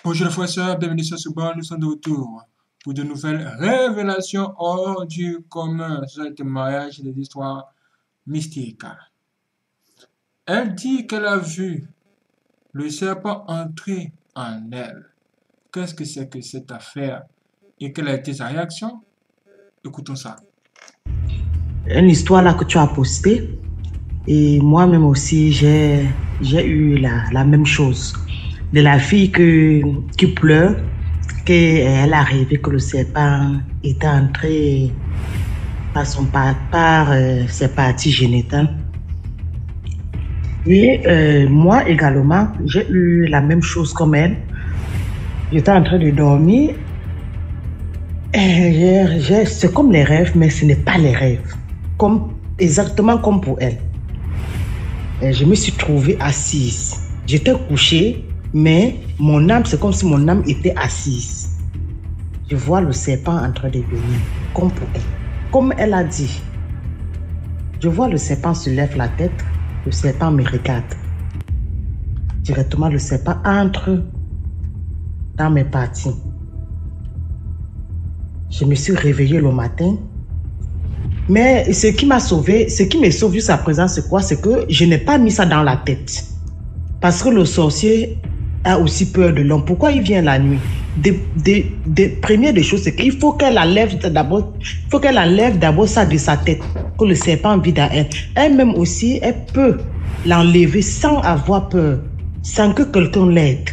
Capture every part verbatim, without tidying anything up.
Bonjour les frères et sœurs, bienvenue sur ce bar, nous sommes de retour pour de nouvelles révélations hors du commun sur les témoignages et les histoires mystiques. Elle dit qu'elle a vu le serpent entrer en elle. Qu'est-ce que c'est que cette affaire et quelle a été sa réaction? Écoutons ça. Une histoire là que tu as postée, et moi-même aussi j'ai j'ai eu la, la même chose de la fille que, qui pleure, qu'elle a rêvé que le serpent était entré par son par, par euh, ses parties génitales. Et euh, moi également j'ai eu la même chose comme elle. J'étais en train de dormir. Et j'ai- j'ai- c'est comme les rêves, mais ce n'est pas les rêves. Comme, exactement comme pour elle. Et je me suis trouvée assise. J'étais couchée, mais mon âme, c'est comme si mon âme était assise. Je vois le serpent en train de venir, comme pour elle. Comme elle a dit, je vois le serpent se lève la tête, le serpent me regarde. Directement, le serpent entre dans mes parties. Je me suis réveillée le matin. Mais ce qui m'a sauvé, ce qui me sauve jusqu'à présent, c'est quoi? C'est que je n'ai pas mis ça dans la tête. Parce que le sorcier a aussi peur de l'homme. Pourquoi il vient la nuit? Des, des, des, première des choses, c'est qu'il faut qu'elle enlève d'abord, il faut qu'elle enlève d'abord ça de sa tête, que le serpent vit dans elle. Elle-même aussi, elle peut l'enlever sans avoir peur, sans que quelqu'un l'aide.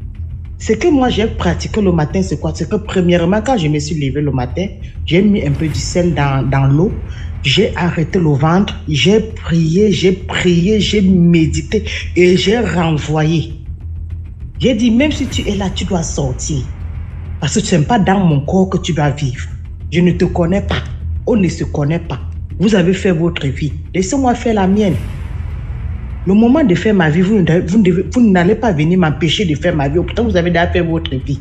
Ce que moi j'ai pratiqué le matin, c'est quoi? C'est que premièrement, quand je me suis levée le matin, j'ai mis un peu du sel dans, dans l'eau, j'ai arrêté le ventre, j'ai prié, j'ai prié, j'ai médité et j'ai renvoyé. J'ai dit, même si tu es là, tu dois sortir. Parce que ce n'est pas dans mon corps que tu dois vivre. Je ne te connais pas. On ne se connaît pas. Vous avez fait votre vie. Laissez-moi faire la mienne. Le moment de faire ma vie, vous, ne- vous, ne devez- vous n'allez pas venir m'empêcher de faire ma vie. Pourtant, vous avez déjà fait votre vie.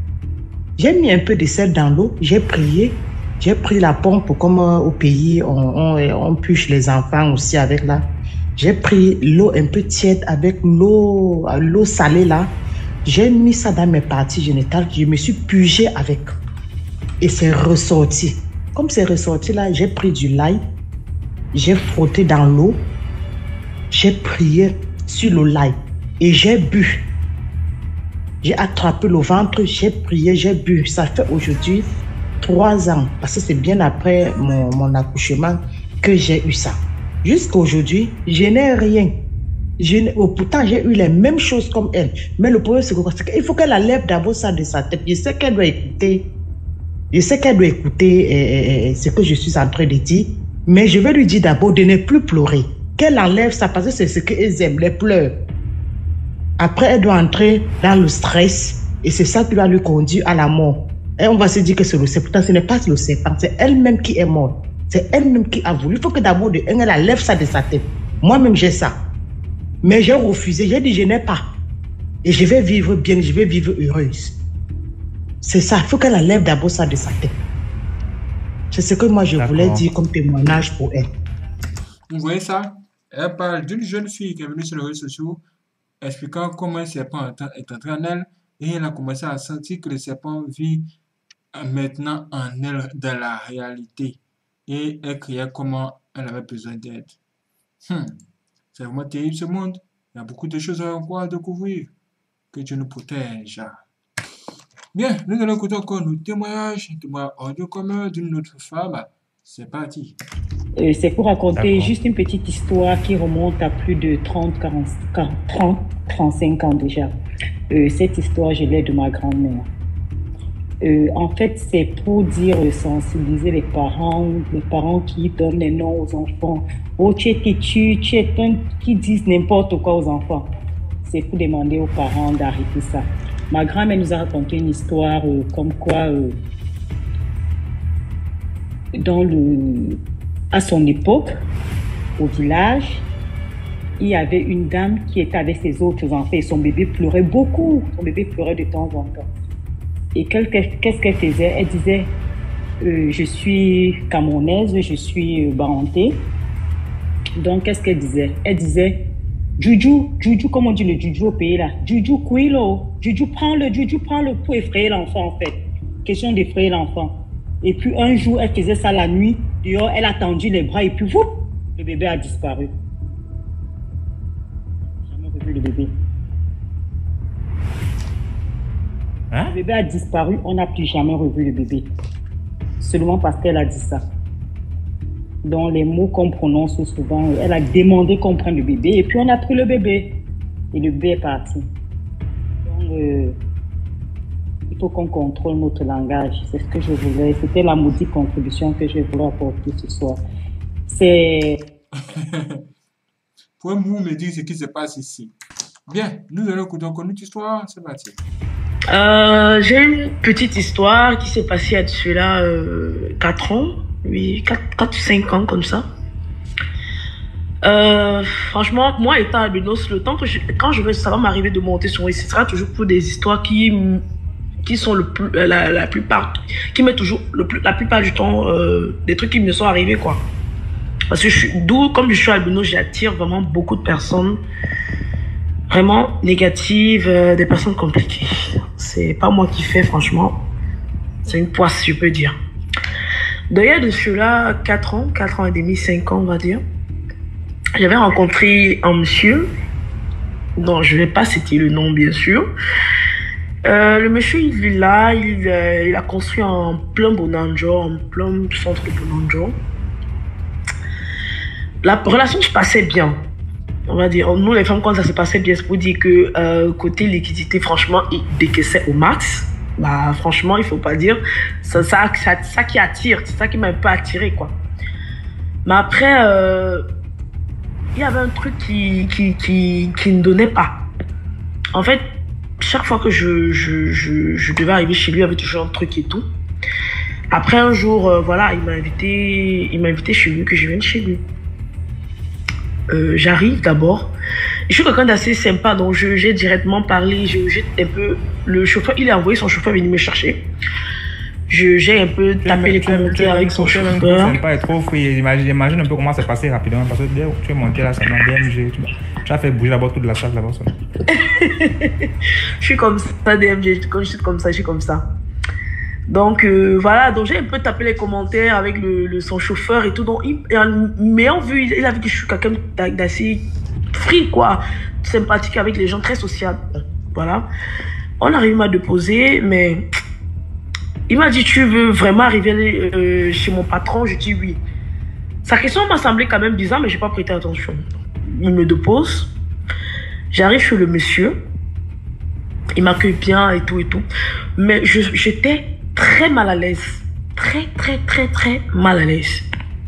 J'ai mis un peu de sel dans l'eau, j'ai prié, j'ai pris la pompe comme euh, au pays, on, on, on puche les enfants aussi avec là. J'ai pris l'eau un peu tiède avec l'eau euh, l'eau salée là. J'ai mis ça dans mes parties génitales, je me suis pugée avec. Et c'est ressorti. Comme c'est ressorti là, j'ai pris du lait, j'ai frotté dans l'eau, j'ai prié sur le lait et j'ai bu. J'ai attrapé le ventre, j'ai prié, j'ai bu. Ça fait aujourd'hui trois ans, parce que c'est bien après mon, mon accouchement que j'ai eu ça. Jusqu'à aujourd'hui, je n'ai rien. Je n'ai- oh, pourtant, j'ai eu les mêmes choses comme elle. Mais le problème, c'est que- c'est qu'il faut qu'elle enlève d'abord ça de sa tête. Je sais qu'elle doit écouter. Je sais qu'elle doit écouter euh, euh, euh, ce que je suis en train de dire. Mais je vais lui dire d'abord de ne plus pleurer. Qu'elle enlève ça parce que c'est ce qu'elles aiment, les pleurs. Après, elle doit entrer dans le stress et c'est ça qui va lui conduire à la mort. Et on va se dire que c'est le serpent. Pourtant, ce n'est pas le serpent, c'est elle-même qui est morte. C'est elle-même qui a voulu. Il faut que d'abord, de- elle enlève ça de sa tête. Moi-même, j'ai ça. Mais j'ai refusé. J'ai dit, je n'ai pas. Et je vais vivre bien, je vais vivre heureuse. C'est ça. Il faut qu'elle enlève d'abord ça de sa tête. C'est ce que moi, je voulais D'accord. dire comme témoignage pour elle. Vous voyez ça? Elle parle d'une jeune fille qui est venue sur les réseaux sociaux expliquant comment un serpent est en- est entré en elle et elle a commencé à sentir que le serpent vit euh, maintenant en elle dans la réalité et elle criait comment elle avait besoin d'aide. Hmm, c'est vraiment terrible ce monde. Il y a beaucoup de choses à encore à découvrir. Que Dieu nous protège. Bien, nous allons écouter encore nos témoignages, un témoignage audio commun d'une autre femme. C'est parti. Euh, c'est pour raconter D'accord. juste une petite histoire qui remonte à plus de trente, quarante, quarante, trente, trente-cinq ans déjà. Euh, cette histoire, je l'ai de ma grand-mère. Euh, en fait, c'est pour dire, euh, sensibiliser les parents, les parents qui donnent les noms aux enfants. Oh, tu es têtu, tu es un qui disent n'importe quoi aux enfants. C'est pour demander aux parents d'arrêter ça. Ma grand-mère nous a raconté une histoire euh, comme quoi, euh, dans le, à son époque, au village, il y avait une dame qui était avec ses autres enfants et son bébé pleurait beaucoup. Son bébé pleurait de temps en temps. Et qu'est-ce qu'elle faisait? Elle disait, euh, je suis camerounaise, je suis euh, barantée. Donc, qu'est-ce qu'elle disait? Elle disait, Juju, Juju, comme on dit le Juju au pays là. Juju, Quilo. Juju, prends le Juju, prends le pour effrayer l'enfant en fait. Question d'effrayer l'enfant. Et puis un jour, elle faisait ça la nuit. Dehors, elle a tendu les bras et puis, whoop, le bébé a disparu. Jamais revu le bébé. Hein? Le bébé a disparu, on n'a plus jamais revu le bébé. Seulement parce qu'elle a dit ça. Dans les mots qu'on prononce souvent, elle a demandé qu'on prenne le bébé et puis on a pris le bébé. Et le bébé est parti. Donc, euh, il faut qu'on contrôle notre langage. C'est ce que je voulais. C'était la maudite contribution que je voulais apporter ce soir. C'est... Pouvez-vous me dire ce qui se passe ici? Bien, nous allons écouter encore une autre histoire. C'est parti. Euh, j'ai une petite histoire qui s'est passée à cela euh, quatre ans, oui, quatre ou cinq ans comme ça. Euh, franchement, moi étant albinos, le temps que je, quand je veux, ça va m'arriver de monter sur, ce sera toujours pour des histoires qui, qui sont le plus, la, la plupart, qui mettent toujours le plus, la plupart du temps euh, des trucs qui me sont arrivés quoi. Parce que je suis, d'où comme je suis albinos, j'attire vraiment beaucoup de personnes. Vraiment négatives, euh, des personnes compliquées. C'est pas moi qui fais, franchement. C'est une poisse, je peux dire. D'ailleurs, de cela, quatre ans, quatre ans et demi, cinq ans, on va dire. J'avais rencontré un monsieur, dont je vais pas citer le nom, bien sûr. Euh, le monsieur, il est là, il, euh, il a construit en plein Bonanjo, en plein centre de Bonanjo. La relation se passait bien. On va dire, nous les femmes, quand ça se passait bien, c'est pour dire que euh, côté liquidité, franchement, il décaissait au max. Bah, franchement, il faut pas dire. C'est ça, ça, ça qui attire, c'est ça qui m'a un peu attiré, quoi. Mais après, euh, il y avait un truc qui, qui, qui, qui ne donnait pas. En fait, chaque fois que je, je, je, je devais arriver chez lui, il y avait toujours un truc et tout. Après, un jour, euh, voilà, il m'a invité, il m'a invité chez lui, que je vienne chez lui. Euh, j'arrive d'abord. Je suis quelqu'un d'assez sympa, donc je, j'ai directement parlé. Je, j'ai un peu le chauffeur. Il a envoyé son chauffeur venir me chercher. Je, j'ai un peu tapé les commentaires avec son chauffeur. Sympa et trop free. Imagine, imagine un peu comment c'est passé rapidement. Parce que dès que tu es monté là, ça m'a B M G. Tu, tu as fait bouger d'abord toute la salle là-bas. Je suis comme ça, D M G. Quand je suis comme ça, je suis comme ça. Donc euh, voilà, donc j'ai un peu tapé les commentaires avec le, le, son chauffeur et tout. Donc, il, mais en vue, il a vu que je suis quelqu'un d'assez free, quoi, sympathique avec les gens, très sociable. Voilà. On arrive à déposer, mais il m'a dit, tu veux vraiment arriver euh, chez mon patron? Je dis oui. Sa question m'a semblé quand même bizarre, mais je n'ai pas prêté attention. Il me dépose. J'arrive chez le monsieur. Il m'accueille bien et tout et tout. Mais je, j'étais très mal à l'aise. Très, très, très, très mal à l'aise.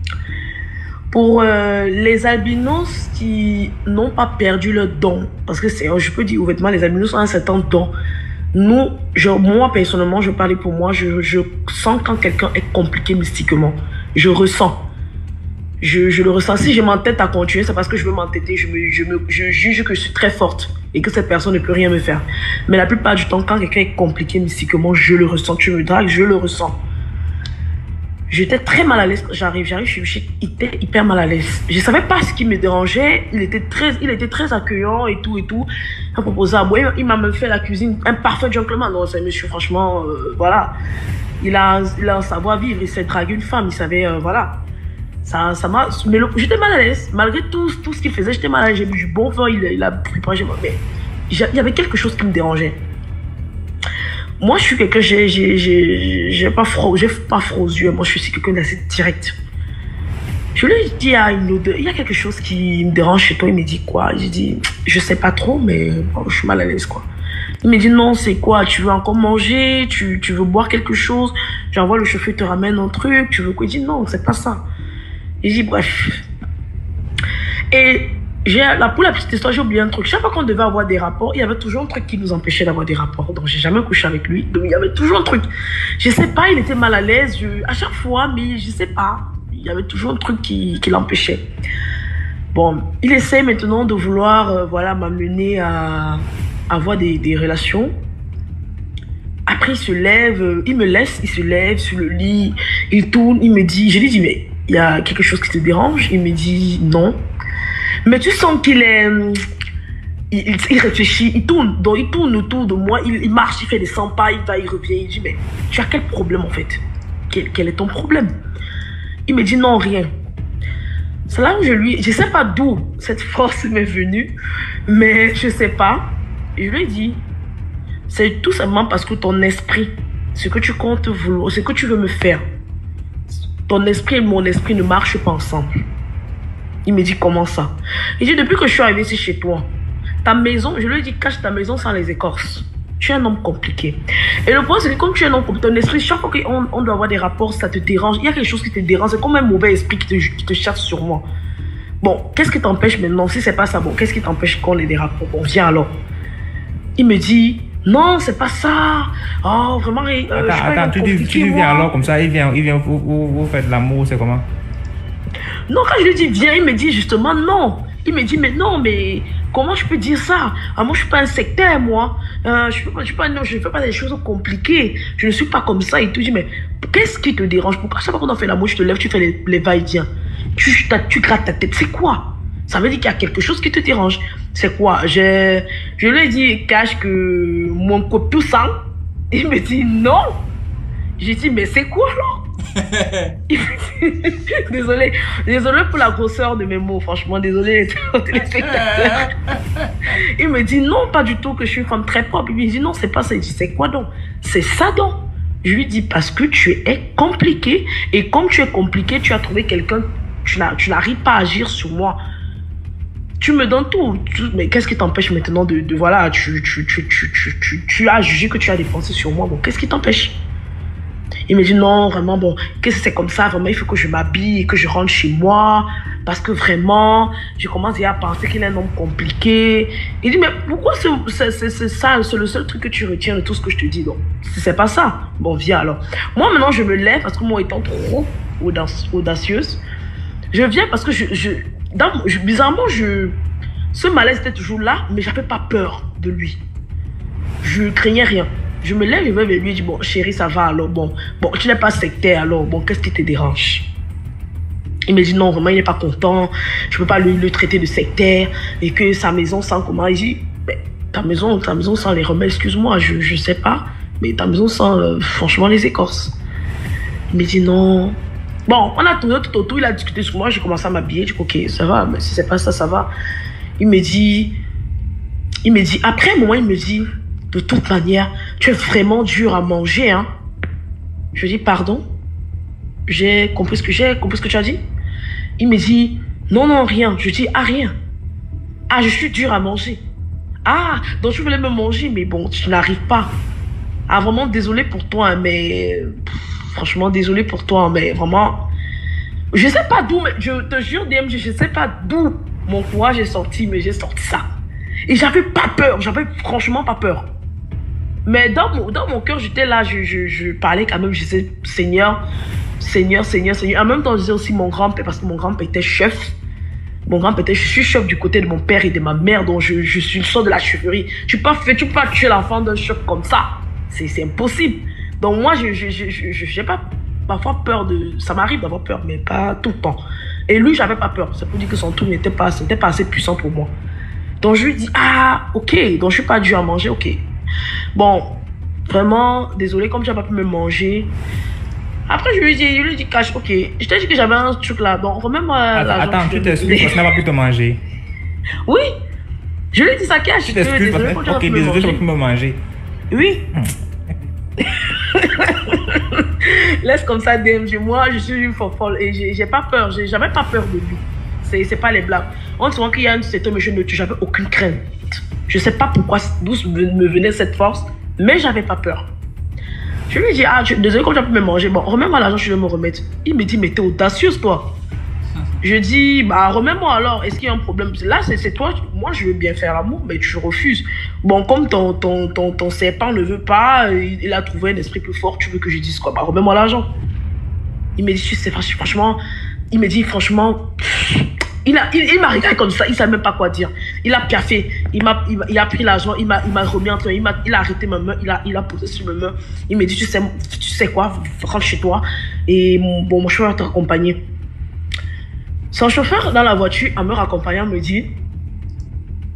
Pour euh, les albinos qui n'ont pas perdu leur don, parce que c'est, je peux dire ouvertement, les albinos ont un certain don. Nous, je, moi personnellement, je parlais pour moi, je, je sens quand quelqu'un est compliqué mystiquement. Je ressens. Je, je le ressens. Si je m'entête à continuer, c'est parce que je veux m'entêter. Je, me, je, me, je juge que je suis très forte et que cette personne ne peut rien me faire. Mais la plupart du temps, quand quelqu'un est compliqué mystiquement, je le ressens. Tu me dragues, je le ressens. J'étais très mal à l'aise quand j'arrive. J'arrive, je suis hyper, hyper mal à l'aise. Je ne savais pas ce qui me dérangeait. Il était très, il était très accueillant et tout et tout. Il m'a proposé à boire. Il m'a même fait la cuisine. Un parfait gentleman. Non, c'est un monsieur, franchement, euh, voilà. Il a, il a un savoir-vivre. Il sait draguer une femme. Il savait, euh, voilà. Ça, ça m'a, mais j'étais mal à l'aise. Malgré tout, tout ce qu'il faisait, j'étais mal à l'aise. J'ai bu du bon vin, il, il a préparé, mais il y avait quelque chose qui me dérangeait. Moi, je suis quelqu'un, j'ai, j'ai, j'ai, j'ai pas froid, j'ai pas froid aux yeux. Moi, je suis quelqu'un d'assez direct. Je lui ai dit, il y a une odeur, il y a quelque chose qui me dérange chez toi. Il me dit quoi? J'ai dit, je sais pas trop, mais bon, je suis mal à l'aise, quoi. Il me dit, non, c'est quoi? Tu veux encore manger? Tu, tu veux boire quelque chose? J'envoie le chauffeur, te ramène un truc. Tu veux quoi? Il dit, non, c'est pas ça. J'ai dit, bref. Et j'ai, là, pour la petite histoire, j'ai oublié un truc. Chaque fois qu'on devait avoir des rapports, il y avait toujours un truc qui nous empêchait d'avoir des rapports. Donc, j'ai jamais couché avec lui. Donc, il y avait toujours un truc. Je sais pas, il était mal à l'aise. Je, à chaque fois, mais je sais pas. Il y avait toujours un truc qui, qui l'empêchait. Bon, il essaie maintenant de vouloir, euh, voilà, m'amener à, à avoir des, des relations. Après, il se lève, il me laisse, il se lève sur le lit, il tourne, il me dit, je lui dis, mais il y a quelque chose qui te dérange? Il me dit non. Mais tu sens qu'il est, il, il, il réfléchit, il tourne, donc il tourne autour de moi, il, il marche, il fait des cent pas, il va, il revient, il dit, mais tu as quel problème en fait? Quel, quel est ton problème? Il me dit, non, rien. C'est là où je lui, je sais pas d'où cette force m'est venue, mais je sais pas. Je lui ai dit, c'est tout simplement parce que ton esprit, ce que tu comptes vouloir, ce que tu veux me faire, ton esprit et mon esprit ne marchent pas ensemble. Il me dit, comment ça? Il dit, depuis que je suis arrivé ici chez toi, ta maison, je lui ai dit, cache ta maison sans les écorces. Tu es un homme compliqué. Et le problème, c'est que comme tu es un homme compliqué, ton esprit, chaque fois qu'on on doit avoir des rapports, ça te dérange. Il y a quelque chose qui te dérange. C'est comme un mauvais esprit qui te, qui te cherche sur moi. Bon, qu'est-ce qui t'empêche maintenant? Si c'est pas ça, bon, qu'est-ce qui t'empêche qu'on ait des rapports? Bon, viens alors. Il me dit, non, c'est pas ça. Oh, vraiment, euh, attends, je suis attends, tu dis, tu dis viens alors comme ça, il vient, il vient vous, vous, vous faites de l'amour, c'est comment? Non, quand je lui dis viens, il me dit justement non. Il me dit, mais non, mais comment je peux dire ça? Ah, moi, je ne suis pas un sectaire, moi. Euh, je ne fais pas, non, je fais pas des choses compliquées. Je ne suis pas comme ça et tout. Je dis, mais qu'est-ce qui te dérange? Pourquoi chaque fois qu'on fait l'amour, je te lève, tu fais les, les va-et-vient. Tu, tu grattes ta tête. C'est quoi? Ça veut dire qu'il y a quelque chose qui te dérange. C'est quoi? Je, je lui ai dit, cache que mon copain sang. Il me dit, non. J'ai dit, mais c'est quoi, là? désolé, désolé pour la grosseur de mes mots, franchement, désolé les téléspectateurs. Il me dit non, pas du tout, que je suis une femme très propre. Il me dit non, c'est pas ça. Il dit c'est quoi donc? C'est ça donc. Je lui dis parce que tu es compliqué et comme tu es compliqué, tu as trouvé quelqu'un, tu n'arrives pas à agir sur moi. Tu me donnes tout, tout mais qu'est-ce qui t'empêche maintenant de, de voilà, tu, tu, tu, tu, tu, tu, tu as jugé que tu as dépensé sur moi, bon, qu'est-ce qui t'empêche? Il me dit non, vraiment, bon, qu'est-ce que c'est comme ça? Vraiment, il faut que je m'habille et que je rentre chez moi. Parce que vraiment, je commence déjà à penser qu'il est un homme compliqué. Il dit, mais pourquoi c'est ça? C'est le seul truc que tu retiens de tout ce que je te dis. Donc, c'est pas ça. Bon, viens alors. Moi, maintenant, je me lève parce que moi, étant trop audacieuse, je viens parce que je, je, dans, je bizarrement, je, ce malaise était toujours là, mais j'avais pas peur de lui. Je craignais rien. Je me lève, je vais vers lui et dis, bon, chérie, ça va alors, bon, bon, tu n'es pas sectaire alors, bon, qu'est-ce qui te dérange? Il me dit, non, vraiment, il n'est pas content, je ne peux pas le, le traiter de sectaire, et que sa maison sent comment? Il dit, mais ta maison, ta maison sent les remèdes, excuse-moi, je ne sais pas, mais ta maison sent, euh, franchement, les écorces. Il me dit, non. Bon, on a tourné tout autour, il a discuté sur moi, j'ai commencé à m'habiller, je dis, ok, ça va, mais si c'est pas ça, ça va. Il me dit, il me dit, après un moment, il me dit, de toute manière, tu es vraiment dur à manger, hein. Je dis, pardon? J'ai compris ce que j'ai compris ce que tu as dit? Il me dit, non, non, rien. Je dis, ah, rien. Ah, je suis dur à manger. Ah, donc tu voulais me manger, mais bon, tu n'arrives pas. Ah, vraiment, désolé pour toi, mais... Pff, franchement, désolé pour toi, mais vraiment... Je sais pas d'où, mais je te jure, D M G, je sais pas d'où mon courage est sorti, mais j'ai sorti ça. Et j'avais pas peur, j'avais franchement pas peur. Mais dans mon, dans mon cœur, j'étais là, je, je, je parlais quand même, je disais, Seigneur, Seigneur, Seigneur, Seigneur. En même temps, je disais aussi mon grand-père, parce que mon grand-père était chef. Mon grand-père était, je suis chef du côté de mon père et de ma mère, donc je, je suis le sort de la chefferie. Tu peux pas, tu peux pas tuer l'enfant d'un chef comme ça. C'est impossible. Donc moi, je je, je, je, je, j'ai pas parfois peur de... Ça m'arrive d'avoir peur, mais pas tout le temps. Et lui, j'avais pas peur. Ça peut dire que son truc n'était pas, c'était pas assez puissant pour moi. Donc je lui dis, ah, ok, donc je suis pas dû à manger, ok. Bon, vraiment, désolé, comme tu n'as pas pu me manger. Après, je lui dis, je lui dis, cache, ok. Je t'ai dit que j'avais un truc là, donc remets-moi l'argent. Attends, tu t'excuses parce que tu n'as pas pu te manger. Oui, je lui ai dit ça, cache. Tu t'excuses parce que, ok, désolé, tu n'as pas pu me manger. Oui. Laisse comme ça, D M G. Moi, je suis une folle et j'ai pas peur, j'ai jamais pas peur de lui. C'est pas les blagues. On se voit qu'il y a un certain monsieur, mais j'avais aucune crainte. Je ne sais pas pourquoi, d'où me venait cette force, mais j'avais pas peur. Je lui ai dit, ah, tu, désolé, quand tu as pu me manger, bon, remets-moi l'argent, je vais me remettre. Il me dit, mais t'es audacieuse, toi. Je dis, bah, remets-moi alors, est-ce qu'il y a un problème? Là, c'est toi, moi, je veux bien faire l'amour, mais tu refuses. Bon, comme ton, ton, ton, ton serpent ne veut pas, il, il a trouvé un esprit plus fort, tu veux que je dise quoi? Bah, remets-moi l'argent. Il me dit, tu sais, franchement, il me dit, franchement, il a, il, il m'a regardé comme ça, il ne savait même pas quoi dire. Il a piaffé, il, a, il, il a pris l'argent, il m'a remis entre il, il a arrêté ma main, il a, il a posé sur ma main. Il me dit, tu sais, tu sais quoi, rentre chez toi et mon, bon, mon chauffeur va t'accompagner. Son chauffeur dans la voiture, en me raccompagnant, me dit,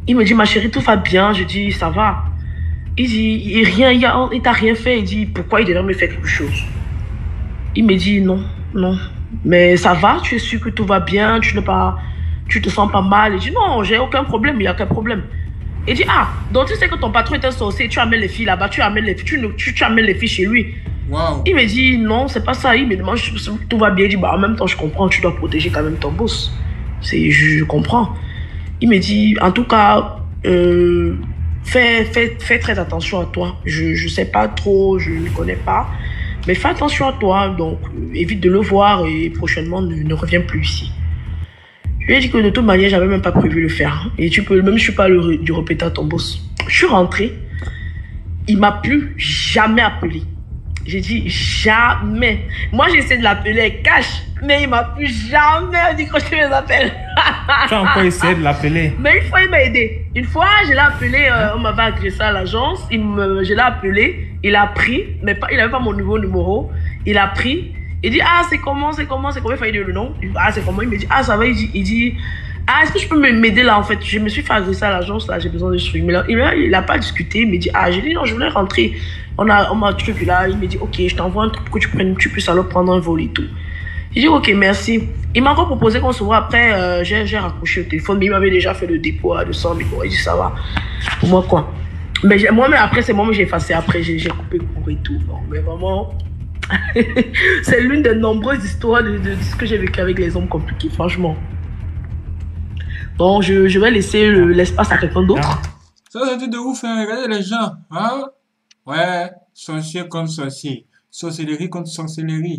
Il me dit, ma chérie, tout va bien. Je dis, ça va. Il dit, il rien, il, a, il t'a rien fait. Il dit, pourquoi il devrait me faire quelque chose? Il me dit, non, non. Mais ça va, tu es sûr que tout va bien, tu ne pas, tu te sens pas mal. Il dit, non, j'ai aucun problème, il n'y a aucun problème. Il dit, ah, donc tu sais que ton patron est un sorcier, tu amènes les filles là-bas, tu amènes les filles, tu, tu, tu amènes les filles chez lui. Wow. Il me dit, non, c'est pas ça. Il me demande, tout va bien. Il dit, bah, en même temps, je comprends, tu dois protéger quand même ton boss. Je, je comprends. Il me dit, en tout cas, euh, fais, fais, fais très attention à toi. Je ne sais pas trop, je ne connais pas. Mais fais attention à toi, donc euh, évite de le voir et prochainement ne, ne reviens plus ici. Je lui ai dit que de toute manière, j'avais même pas prévu le faire. Et tu peux, même je suis pas le, du répéter à ton boss. Je suis rentrée, il m'a plus jamais appelé. J'ai dit jamais. Moi, j'essaie de l'appeler cash, mais il m'a plus jamais décroché mes appels. Tu as encore essayé de l'appeler? Mais une fois, il m'a aidé. Une fois, je l'ai appelé, euh, on m'avait agressé à l'agence. Il me, je l'ai appelé, il a pris, mais pas, il n'avait pas mon nouveau numéro. Il a pris, il dit, ah, c'est comment, c'est comment, c'est comment, il fallait dire le nom. Il dit, ah, c'est comment, il me dit, ah, ça va, il dit, il dit ah, est-ce que je peux m'aider là, en fait? Je me suis fait agresser à l'agence, là, j'ai besoin de trucs. Mais là, il n'a pas discuté, il me dit, ah, j'ai dit, non, je voulais rentrer. On a, on a un truc là, il me dit, ok, je t'envoie un truc pour que tu prennes, tu puisses alors prendre un vol et tout. J'ai dit, ok, merci. Il m'a encore proposé qu'on se voit après, euh, j'ai raccroché le téléphone, mais il m'avait déjà fait le dépôt à deux cents mille. Il dit, ça va. Pour moi, quoi. Mais moi, mais après, c'est moi, j'ai effacé après, j'ai coupé court et tout. Bon, mais vraiment, c'est l'une des nombreuses histoires de, de, de ce que j'ai vécu avec les hommes compliqués, franchement. Bon, je, je vais laisser l'espace à quelqu'un d'autre. Ça, c'est un truc de ouf, hein. Regardez les gens, hein. Ouais, sorcier contre sorcier. Sorcellerie contre sorcellerie.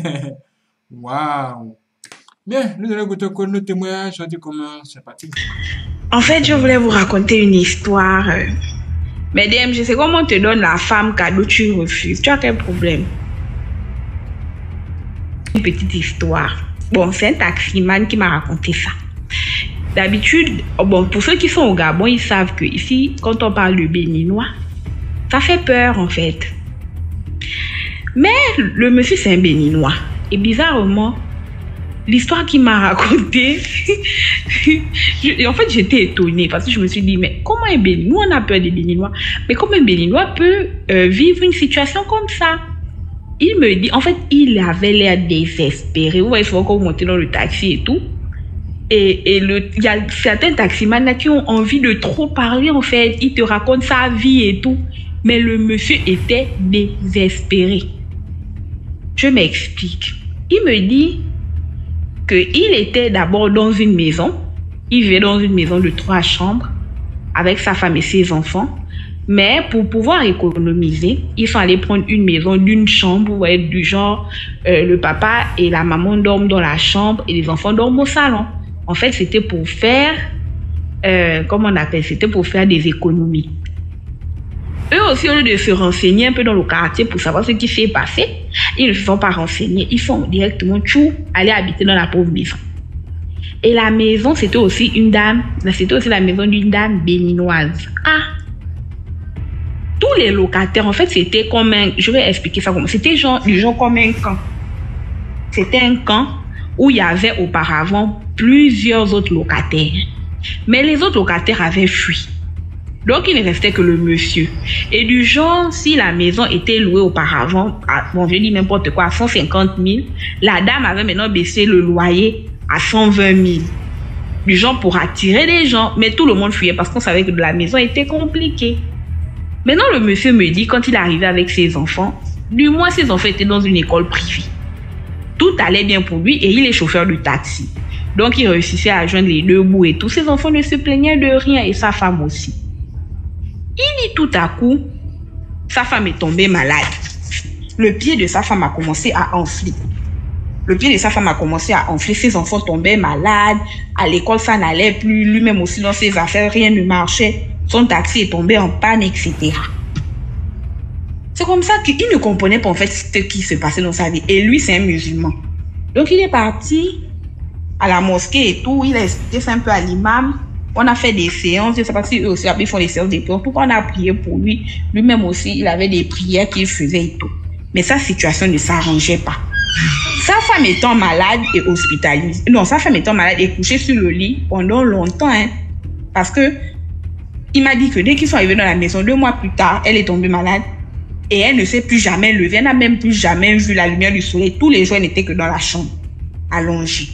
Waouh. Bien, nous allons écouter encore nos témoignages. Je dis comment c'est parti. En fait, je voulais vous raconter une histoire. Mais D M, je sais comment on te donne la femme cadeau, tu refuses. Tu as quel problème? Une petite histoire. Bon, c'est un taximan qui m'a raconté ça. D'habitude, bon, pour ceux qui sont au Gabon, ils savent que ici, quand on parle de béninois, ça fait peur en fait. Mais le monsieur, c'est un béninois. Et bizarrement, l'histoire qu'il m'a racontée, en fait, j'étais étonnée parce que je me suis dit, mais comment un béninois, on a peur des béninois, mais comment un béninois peut euh, vivre une situation comme ça? Il me dit, en fait, il avait l'air désespéré. Vous voyez souvent quand vous montez dans le taxi et tout. Et, et le, il y a certains taximans qui ont envie de trop parler en fait. Il te raconte sa vie et tout. Mais le monsieur était désespéré. Je m'explique. Il me dit qu'il était d'abord dans une maison. Il vivait dans une maison de trois chambres avec sa femme et ses enfants. Mais pour pouvoir économiser, ils sont allés prendre une maison d'une chambre, vous voyez, du genre, euh, le papa et la maman dorment dans la chambre et les enfants dorment au salon. En fait, c'était pour faire, euh, comment on appelle, c'était pour faire des économies. Eux aussi, au lieu de se renseigner un peu dans le quartier pour savoir ce qui s'est passé, ils ne se sont pas renseignés. Ils sont directement tout allés habiter dans la pauvre maison. Et la maison, c'était aussi une dame, c'était aussi la maison d'une dame béninoise. Ah! Tous les locataires, en fait, c'était comme un, je vais expliquer ça comment, c'était genre, du genre comme un camp. C'était un camp où il y avait auparavant plusieurs autres locataires. Mais les autres locataires avaient fui. Donc, il ne restait que le monsieur. Et du genre, si la maison était louée auparavant, à, bon, je dis n'importe quoi, à cent cinquante mille, la dame avait maintenant baissé le loyer à cent vingt mille. Du genre pour attirer des gens. Mais tout le monde fuyait parce qu'on savait que la maison était compliquée. Maintenant, le monsieur me dit, quand il arrivait avec ses enfants, du moins ses enfants étaient dans une école privée. Tout allait bien pour lui et il est chauffeur de taxi. Donc, il réussissait à joindre les deux bouts et tous ses enfants ne se plaignaient de rien et sa femme aussi. Il dit tout à coup, sa femme est tombée malade. Le pied de sa femme a commencé à enfler. Le pied de sa femme a commencé à enfler. Ses enfants tombaient malades. À l'école, ça n'allait plus. Lui-même aussi dans ses affaires, rien ne marchait. Son taxi est tombé en panne, et cetera. C'est comme ça qu'il ne comprenait pas en fait ce qui se passait dans sa vie. Et lui, c'est un musulman. Donc, il est parti à la mosquée et tout. Il a expliqué ça un peu à l'imam. On a fait des séances. Je ne sais pas si eux aussi ils font des séances de prière. Pourquoi on a prié pour lui? Lui-même aussi, il avait des prières qu'il faisait et tout. Mais sa situation ne s'arrangeait pas. Sa femme étant malade et hospitalisée. Non, sa femme étant malade et couchée sur le lit pendant longtemps. Hein, parce que Il m'a dit que dès qu'ils sont arrivés dans la maison, deux mois plus tard, elle est tombée malade. Et elle ne s'est plus jamais levée. Elle n'a même plus jamais vu la lumière du soleil. Tous les jours, elle n'était que dans la chambre, allongée.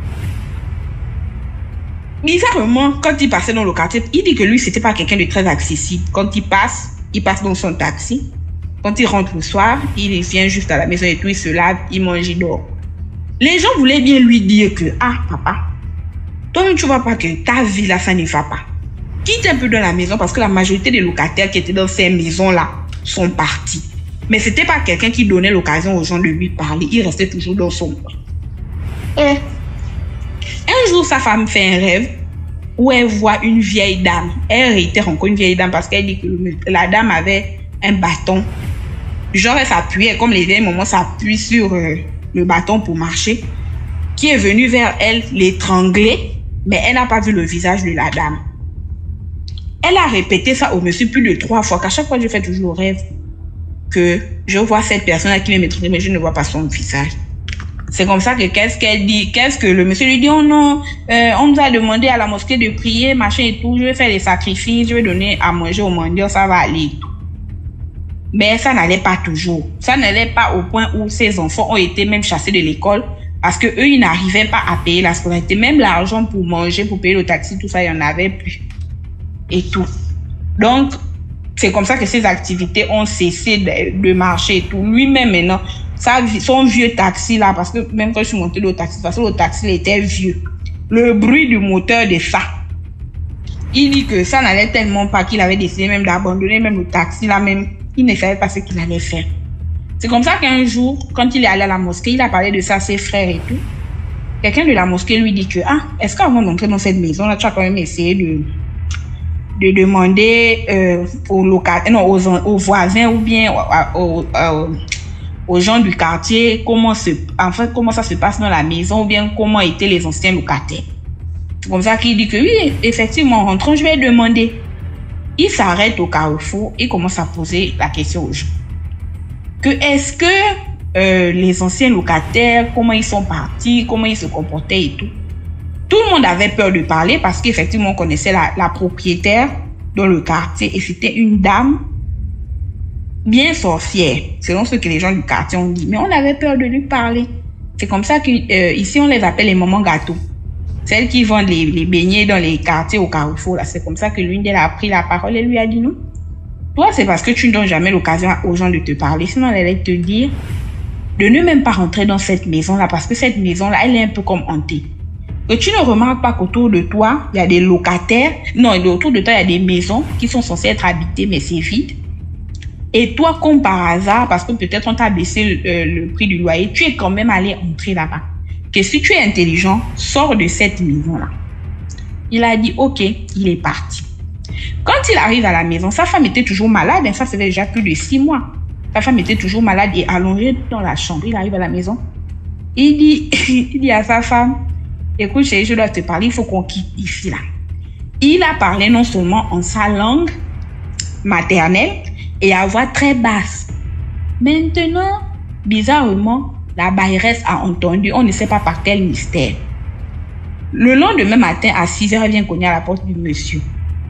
Bizarrement, quand il passait dans le quartier, il dit que lui, c'était pas quelqu'un de très accessible. Quand il passe, il passe dans son taxi. Quand il rentre le soir, il vient juste à la maison et tout, il se lave, il mange, il dort. Les gens voulaient bien lui dire que, ah, papa, toi-même, tu vois pas que ta vie là, ça ne va pas. Quitte un peu dans la maison parce que la majorité des locataires qui étaient dans ces maisons-là sont partis. Mais c'était pas quelqu'un qui donnait l'occasion aux gens de lui parler. Il restait toujours dans son coin. Et un jour, sa femme fait un rêve où elle voit une vieille dame. Elle réitère encore une vieille dame parce qu'elle dit que la dame avait un bâton. Genre, elle s'appuyait, comme les vieilles mamans s'appuient sur euh, le bâton pour marcher, qui est venue vers elle l'étrangler, mais elle n'a pas vu le visage de la dame. Elle a répété ça au monsieur plus de trois fois, qu'à chaque fois, je fais toujours le rêve que je vois cette personne-là qui m'étrangle, mais je ne vois pas son visage. C'est comme ça que qu'est-ce qu'elle dit, qu'est-ce que le monsieur lui dit, oh non, euh, on nous a demandé à la mosquée de prier, machin et tout, je vais faire des sacrifices, je vais donner à manger aux mendiants, ça va aller. Mais ça n'allait pas toujours. Ça n'allait pas au point où ces enfants ont été même chassés de l'école parce que eux, ils n'arrivaient pas à payer la scolarité. Même l'argent pour manger, pour payer le taxi, tout ça, il n'y en avait plus. Et tout. Donc, c'est comme ça que ces activités ont cessé de, de marcher et tout. Lui-même, maintenant, ça, son vieux taxi là, parce que même quand je suis montée au taxi, parce que le taxi il était vieux. Le bruit du moteur de ça. Il dit que ça n'allait tellement pas qu'il avait décidé même d'abandonner même le taxi là même. Il ne savait pas ce qu'il allait faire. C'est comme ça qu'un jour, quand il est allé à la mosquée, il a parlé de ça à ses frères et tout. Quelqu'un de la mosquée lui dit que, ah, est-ce qu'avant d'entrer dans cette maison-là, tu as quand même essayé de, de demander euh, aux, locataires, non, aux, aux voisins ou bien aux, aux, aux, aux gens du quartier comment, se, en fait, comment ça se passe dans la maison ou bien comment étaient les anciens locataires. C'est comme ça qu'il dit que oui, effectivement, en rentrant, je vais demander. Il s'arrête au carrefour et commence à poser la question aux gens. Que est-ce que euh, les anciens locataires, comment ils sont partis, comment ils se comportaient et tout. Tout le monde avait peur de parler parce qu'effectivement on connaissait la, la propriétaire dans le quartier et c'était une dame bien sorcière, selon ce que les gens du quartier ont dit. Mais on avait peur de lui parler. C'est comme ça qu'ici euh, on les appelle les mamans gâteaux. Celles qui vendent les, les beignets dans les quartiers au carrefour, là, c'est comme ça que l'une d'elles a pris la parole et lui a dit non. Toi, c'est parce que tu ne donnes jamais l'occasion aux gens de te parler. Sinon, elle allait te dire de ne même pas rentrer dans cette maison-là parce que cette maison-là, elle est un peu comme hantée. Que tu ne remarques pas qu'autour de toi, il y a des locataires. Non, autour de toi, il y a des maisons qui sont censées être habitées, mais c'est vide. Et toi, comme par hasard, parce que peut-être on t'a baissé le, euh, le prix du loyer, tu es quand même allé entrer là-bas. Que si tu es intelligent, sors de cette maison-là. Il a dit, ok, il est parti. Quand il arrive à la maison, sa femme était toujours malade, et ça faisait déjà plus de six mois. Sa femme était toujours malade et allongée dans la chambre. Il arrive à la maison. Il dit, il dit à sa femme, écoute chérie, je dois te parler, il faut qu'on quitte ici là. Il a parlé non seulement en sa langue maternelle et à voix très basse. Maintenant, bizarrement, la bailleresse a entendu, on ne sait pas par quel mystère. Le lendemain matin, à six heures, elle vient cogner à la porte du monsieur.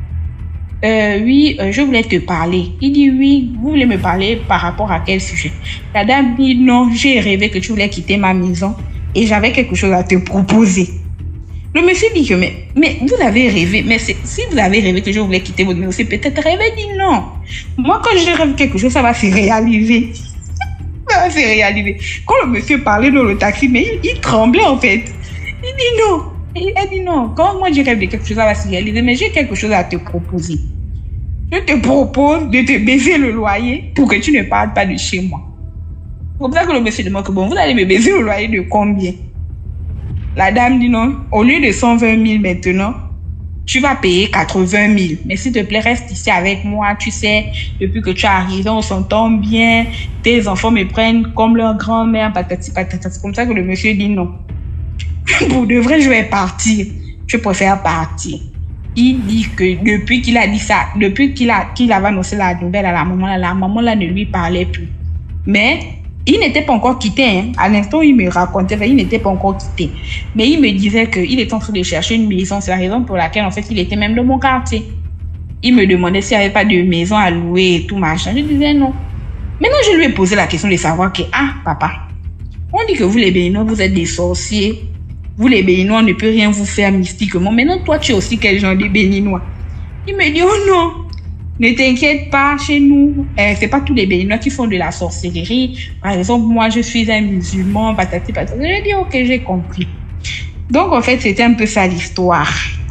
Euh, oui, euh, je voulais te parler. Il dit oui, vous voulez me parler par rapport à quel sujet? La dame dit non, j'ai rêvé que tu voulais quitter ma maison et j'avais quelque chose à te proposer. Le monsieur dit que mais, mais vous avez rêvé, mais si vous avez rêvé que je voulais quitter votre maison, c'est peut-être rêvé. Il dit non. Moi, quand je rêve quelque chose, ça va se réaliser. Ça va se réaliser. Quand le monsieur parlait dans le taxi, mais il, il tremblait en fait. Il dit non. Il a dit non, quand moi je rêve de quelque chose, ça va se réaliser, mais j'ai quelque chose à te proposer. Je te propose de te baisser le loyer pour que tu ne partes pas de chez moi. C'est comme ça que le monsieur demande que bon, vous allez me baisser le loyer de combien? La dame dit non, au lieu de cent vingt mille maintenant, tu vas payer quatre-vingt mille. Mais s'il te plaît, reste ici avec moi. Tu sais, depuis que tu es arrivé, on s'entend bien. Tes enfants me prennent comme leur grand-mère, patati patata. C'est comme ça que le monsieur dit non. Pour de vrai, je vais partir. Je préfère partir. Il dit que depuis qu'il a dit ça, depuis qu'il a, qu'il avait annoncé la nouvelle à la maman, la maman là ne lui parlait plus. Mais il n'était pas encore quitté. Hein. À l'instant, il me racontait, il n'était pas encore quitté. Mais il me disait qu'il était en train de chercher une maison. C'est la raison pour laquelle, en fait, il était même dans mon quartier. il me demandait s'il n'y avait pas de maison à louer et tout machin. Je disais non. Maintenant, je lui ai posé la question de savoir que, ah, papa, on dit que vous les Béninois, vous êtes des sorciers. Vous les Béninois, on ne peut rien vous faire mystiquement. Maintenant, toi, tu es aussi quel genre de Béninois? Il me dit, oh non, ne t'inquiète pas, chez nous, euh, c'est pas tous les Béninois qui font de la sorcellerie. Par exemple, moi, je suis un musulman, patati patati. Je lui ai dit, ok, j'ai compris. Donc, en fait, c'était un peu ça l'histoire.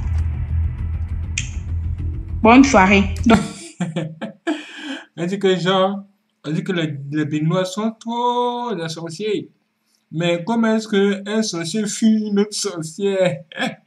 Bonne soirée. Donc... On dit que genre, on dit que les, les Béninois sont trop des sorciers. Mais comment est-ce qu'un sorcier fuit une autre sorcière?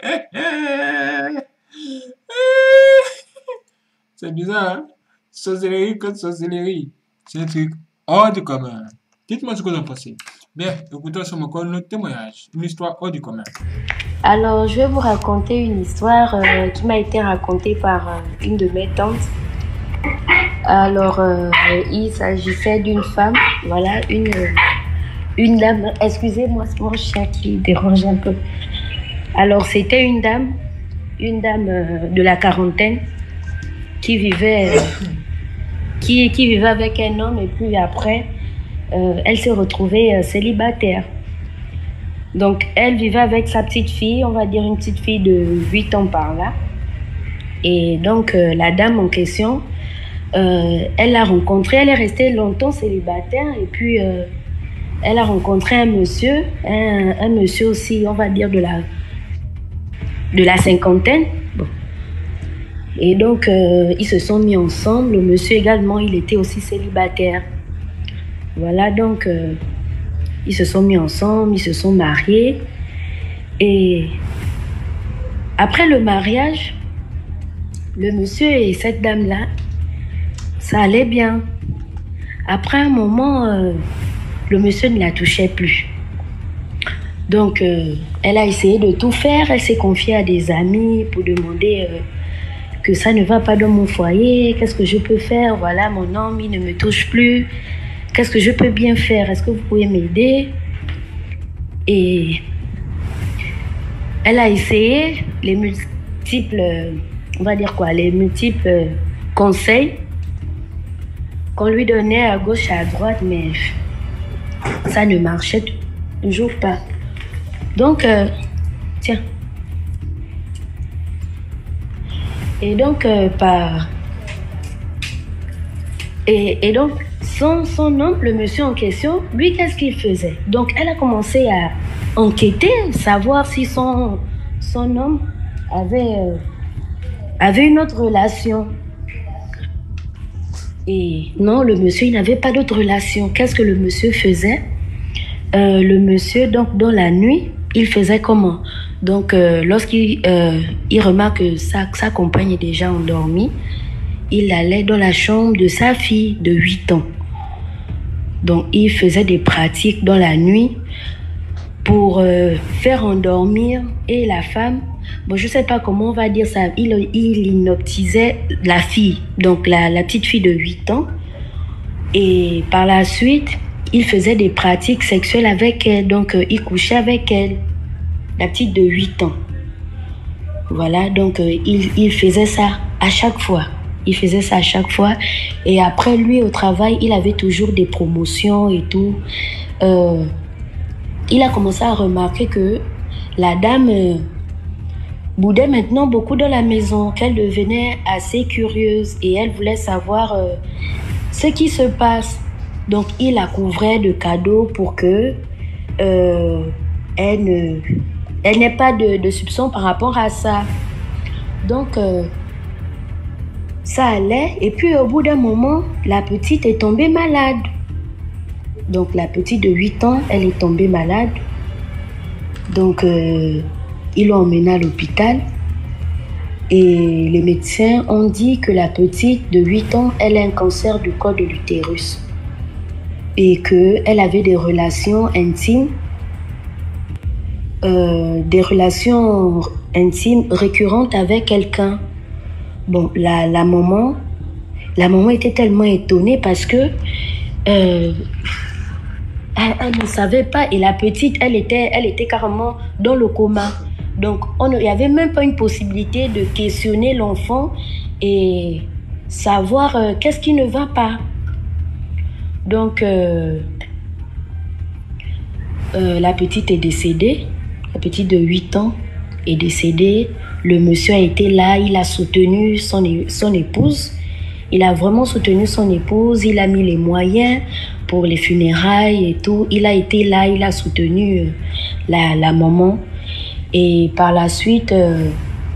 C'est bizarre, hein? Sorcellerie contre sorcellerie. C'est un truc hors du commun. Dites-moi ce que vous en pensez. Bien, écoutons sur encore notre témoignage. Une histoire hors du commun. Alors, je vais vous raconter une histoire euh, qui m'a été racontée par euh, une de mes tantes. Alors, euh, il s'agissait d'une femme, voilà, une, une dame. Excusez-moi, c'est mon chien qui dérange un peu. Alors, c'était une dame, une dame euh, de la quarantaine qui vivait, euh, qui, qui vivait avec un homme et puis après, euh, elle s'est retrouvée euh, célibataire. Donc, elle vivait avec sa petite fille, on va dire une petite fille de huit ans par là. Et donc, euh, la dame en question, euh, elle l'a rencontré, elle est restée longtemps célibataire et puis euh, elle a rencontré un monsieur, un, un monsieur aussi, on va dire de la, de la cinquantaine. Bon. Et donc, euh, ils se sont mis ensemble. Le monsieur également, il était aussi célibataire. Voilà, donc... Euh, Ils se sont mis ensemble, ils se sont mariés. Et après le mariage, le monsieur et cette dame-là, ça allait bien. Après un moment, euh, le monsieur ne la touchait plus. Donc, euh, elle a essayé de tout faire. Elle s'est confiée à des amis pour demander euh, que ça ne va pas dans mon foyer. Qu'est-ce que je peux faire? Voilà, mon homme, il ne me touche plus. Qu'est-ce que je peux bien faire? Est-ce que vous pouvez m'aider? Et elle a essayé les multiples, on va dire quoi, les multiples conseils qu'on lui donnait à gauche et à droite, mais ça ne marchait toujours pas. Donc, euh, tiens. Et donc, euh, par... Et, et donc, Son, son homme, le monsieur en question, lui, qu'est-ce qu'il faisait? Donc, elle a commencé à enquêter, savoir si son, son homme avait, euh, avait une autre relation. Et non, le monsieur, il n'avait pas d'autre relation. Qu'est-ce que le monsieur faisait? euh, Le monsieur, donc, dans la nuit, il faisait comment? Donc, euh, lorsqu'il euh, il remarque que sa, sa compagne est déjà endormie, il allait dans la chambre de sa fille de huit ans. Donc, il faisait des pratiques dans la nuit pour euh, faire endormir et la femme. Bon, je ne sais pas comment on va dire ça. Il, il hypnotisait la fille, donc la, la petite fille de huit ans. Et par la suite, il faisait des pratiques sexuelles avec elle. Donc, euh, il couchait avec elle, la petite de huit ans. Voilà, donc euh, il, il faisait ça à chaque fois. Il faisait ça à chaque fois. Et après, lui, au travail, il avait toujours des promotions et tout. Euh, il a commencé à remarquer que la dame euh, boudait maintenant beaucoup dans la maison, qu'elle devenait assez curieuse et elle voulait savoir euh, ce qui se passe. Donc, il la couvrait de cadeaux pour que euh, elle ne, elle n'ait pas de, de soupçon par rapport à ça. Donc, euh, ça allait. Et puis, au bout d'un moment, la petite est tombée malade. Donc, la petite de huit ans, elle est tombée malade. Donc, euh, ils l'ont emmenée à l'hôpital. Et les médecins ont dit que la petite de huit ans, elle a un cancer du col de l'utérus. Et qu'elle avait des relations intimes, euh, des relations intimes récurrentes avec quelqu'un. Bon, la, la maman, la maman était tellement étonnée parce que euh, elle, elle ne savait pas. Et la petite, elle était, elle était carrément dans le coma. Donc, on, il n'y avait même pas une possibilité de questionner l'enfant et savoir euh, qu'est-ce qui ne va pas. Donc, euh, euh, la petite est décédée, la petite de huit ans est décédée. Le monsieur a été là, il a soutenu son, son épouse. Il a vraiment soutenu son épouse, il a mis les moyens pour les funérailles et tout. Il a été là, il a soutenu euh, la, la maman. Et par la suite, euh,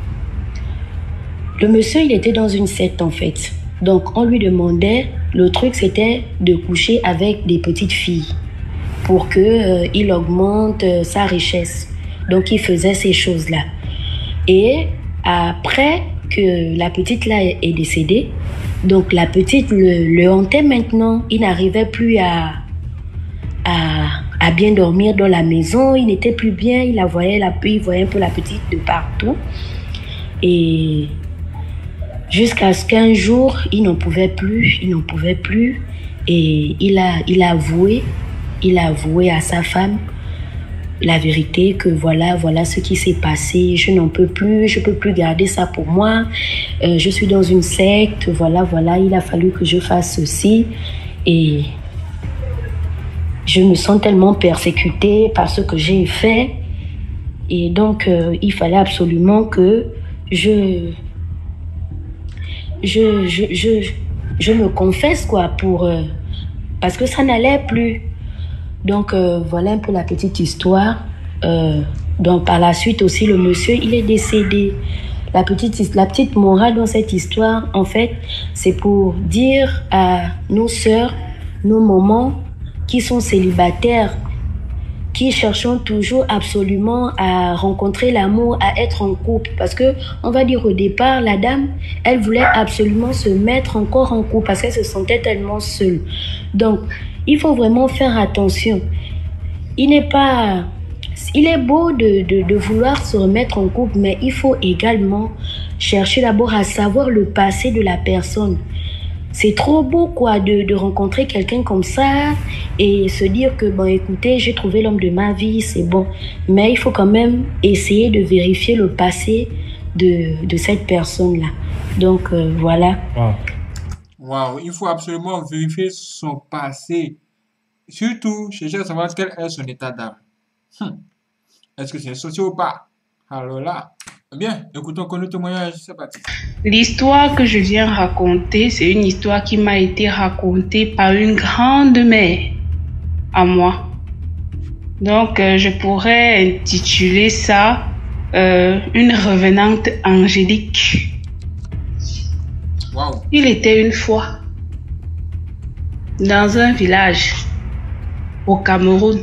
le monsieur, il était dans une secte en fait. Donc, on lui demandait, le truc c'était de coucher avec des petites filles pour qu'il euh, augmente euh, sa richesse. Donc, il faisait ces choses-là. Et après que la petite là est décédée, donc la petite le, le hantait maintenant. Il n'arrivait plus à, à, à bien dormir dans la maison. Il n'était plus bien. Il la voyait, la, il voyait un peu la petite de partout. Et jusqu'à ce qu'un jour, il n'en pouvait plus. Il n'en pouvait plus. Et il a, il a avoué, il a avoué à sa femme la vérité que voilà, voilà ce qui s'est passé. Je n'en peux plus, je ne peux plus garder ça pour moi. Euh, je suis dans une secte, voilà, voilà, il a fallu que je fasse ceci. Et je me sens tellement persécutée par ce que j'ai fait. Et donc, euh, il fallait absolument que je, je, je, je, je me confesse, quoi, pour, euh, parce que ça n'allait plus. Donc, euh, voilà un peu la petite histoire. Euh, donc, par la suite aussi, le monsieur, il est décédé. La petite, la petite morale dans cette histoire, en fait, c'est pour dire à nos sœurs, nos mamans qui sont célibataires, qui cherchons toujours absolument à rencontrer l'amour, à être en couple. Parce que, on va dire au départ, la dame, elle voulait absolument se mettre encore en couple parce qu'elle se sentait tellement seule. Donc, il faut vraiment faire attention. Il n'est pas... Il est beau de, de, de vouloir se remettre en couple, mais il faut également chercher d'abord à savoir le passé de la personne. C'est trop beau, quoi, de, de rencontrer quelqu'un comme ça et se dire que, bon, écoutez, j'ai trouvé l'homme de ma vie, c'est bon. Mais il faut quand même essayer de vérifier le passé de, de cette personne-là. Donc, euh, voilà. Wow. Waouh, il faut absolument vérifier son passé. Surtout, chercher à savoir quel est son état d'âme. Hum. Est-ce que c'est un sociopathe? Alors là, bien, écoutons qu'on le témoignage, c'est parti. L'histoire que je viens raconter, c'est une histoire qui m'a été racontée par une grande-mère à moi. Donc, euh, je pourrais intituler ça euh, une revenante angélique. Wow. Il était une fois dans un village au Cameroun,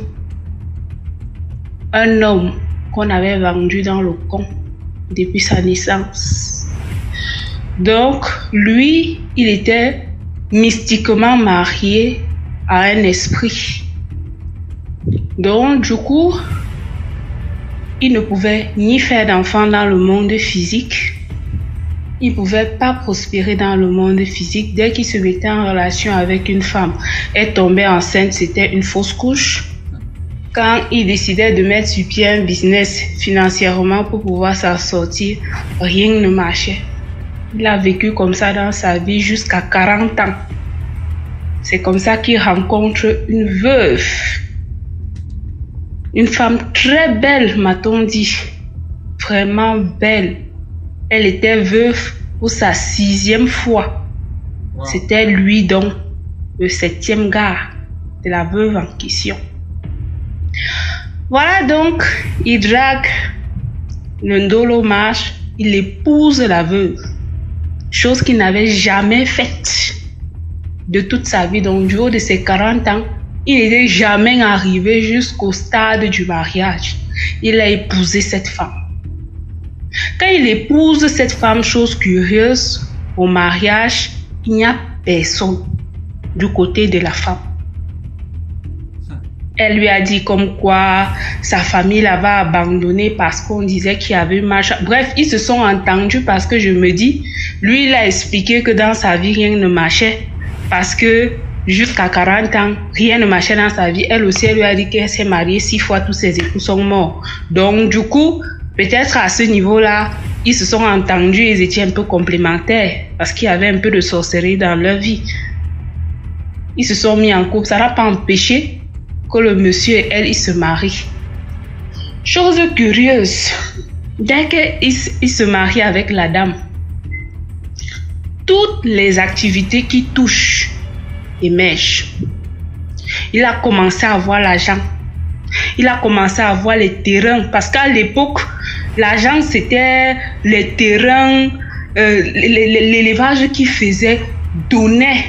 un homme qu'on avait vendu dans le camp depuis sa naissance. Donc, lui, il était mystiquement marié à un esprit. Donc, du coup, il ne pouvait ni faire d'enfant dans le monde physique. Il ne pouvait pas prospérer dans le monde physique. Dès qu'il se mettait en relation avec une femme, elle tombait enceinte, c'était une fausse couche. Quand il décidait de mettre sur pied un business financièrement pour pouvoir s'en sortir, rien ne marchait. Il a vécu comme ça dans sa vie jusqu'à quarante ans. C'est comme ça qu'il rencontre une veuve. Une femme très belle, m'a-t-on dit. Vraiment belle. Elle était veuve pour sa sixième fois. Wow. C'était lui donc, le septième gars de la veuve en question. Voilà donc, il drague le Ndolo marche, il épouse la veuve. Chose qu'il n'avait jamais faite de toute sa vie. Donc, du haut de ses quarante ans, il n'était jamais arrivé jusqu'au stade du mariage. Il a épousé cette femme. Quand il épouse cette femme, chose curieuse, au mariage, il n'y a personne du côté de la femme. Elle lui a dit comme quoi sa famille l'avait abandonné parce qu'on disait qu'il y avait eu marche. Bref, ils se sont entendus parce que je me dis, lui, il a expliqué que dans sa vie, rien ne marchait. Parce que jusqu'à quarante ans, rien ne marchait dans sa vie. Elle aussi, elle lui a dit qu'elle s'est mariée six fois, tous ses époux sont morts. Donc, du coup, Peut-être à ce niveau-là, ils se sont entendus, ils étaient un peu complémentaires parce qu'il y avait un peu de sorcellerie dans leur vie. Ils se sont mis en couple. Ça n'a pas empêché que le monsieur et elle, ils se marient. Chose curieuse, dès qu'il il se marie avec la dame, toutes les activités qui touchent émergent. Il a commencé à avoir l'argent. Il a commencé à avoir les terrains. Parce qu'à l'époque, l'argent, c'était les terrains, euh, l'élevage qu'il faisait donnait.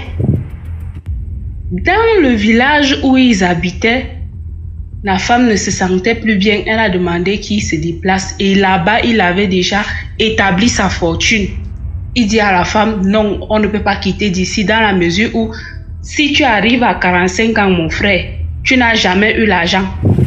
Dans le village où ils habitaient, la femme ne se sentait plus bien. Elle a demandé qu'il se déplace. Et là-bas, il avait déjà établi sa fortune. Il dit à la femme, non, on ne peut pas quitter d'ici dans la mesure où si tu arrives à quarante-cinq ans, mon frère, tu n'as jamais eu l'argent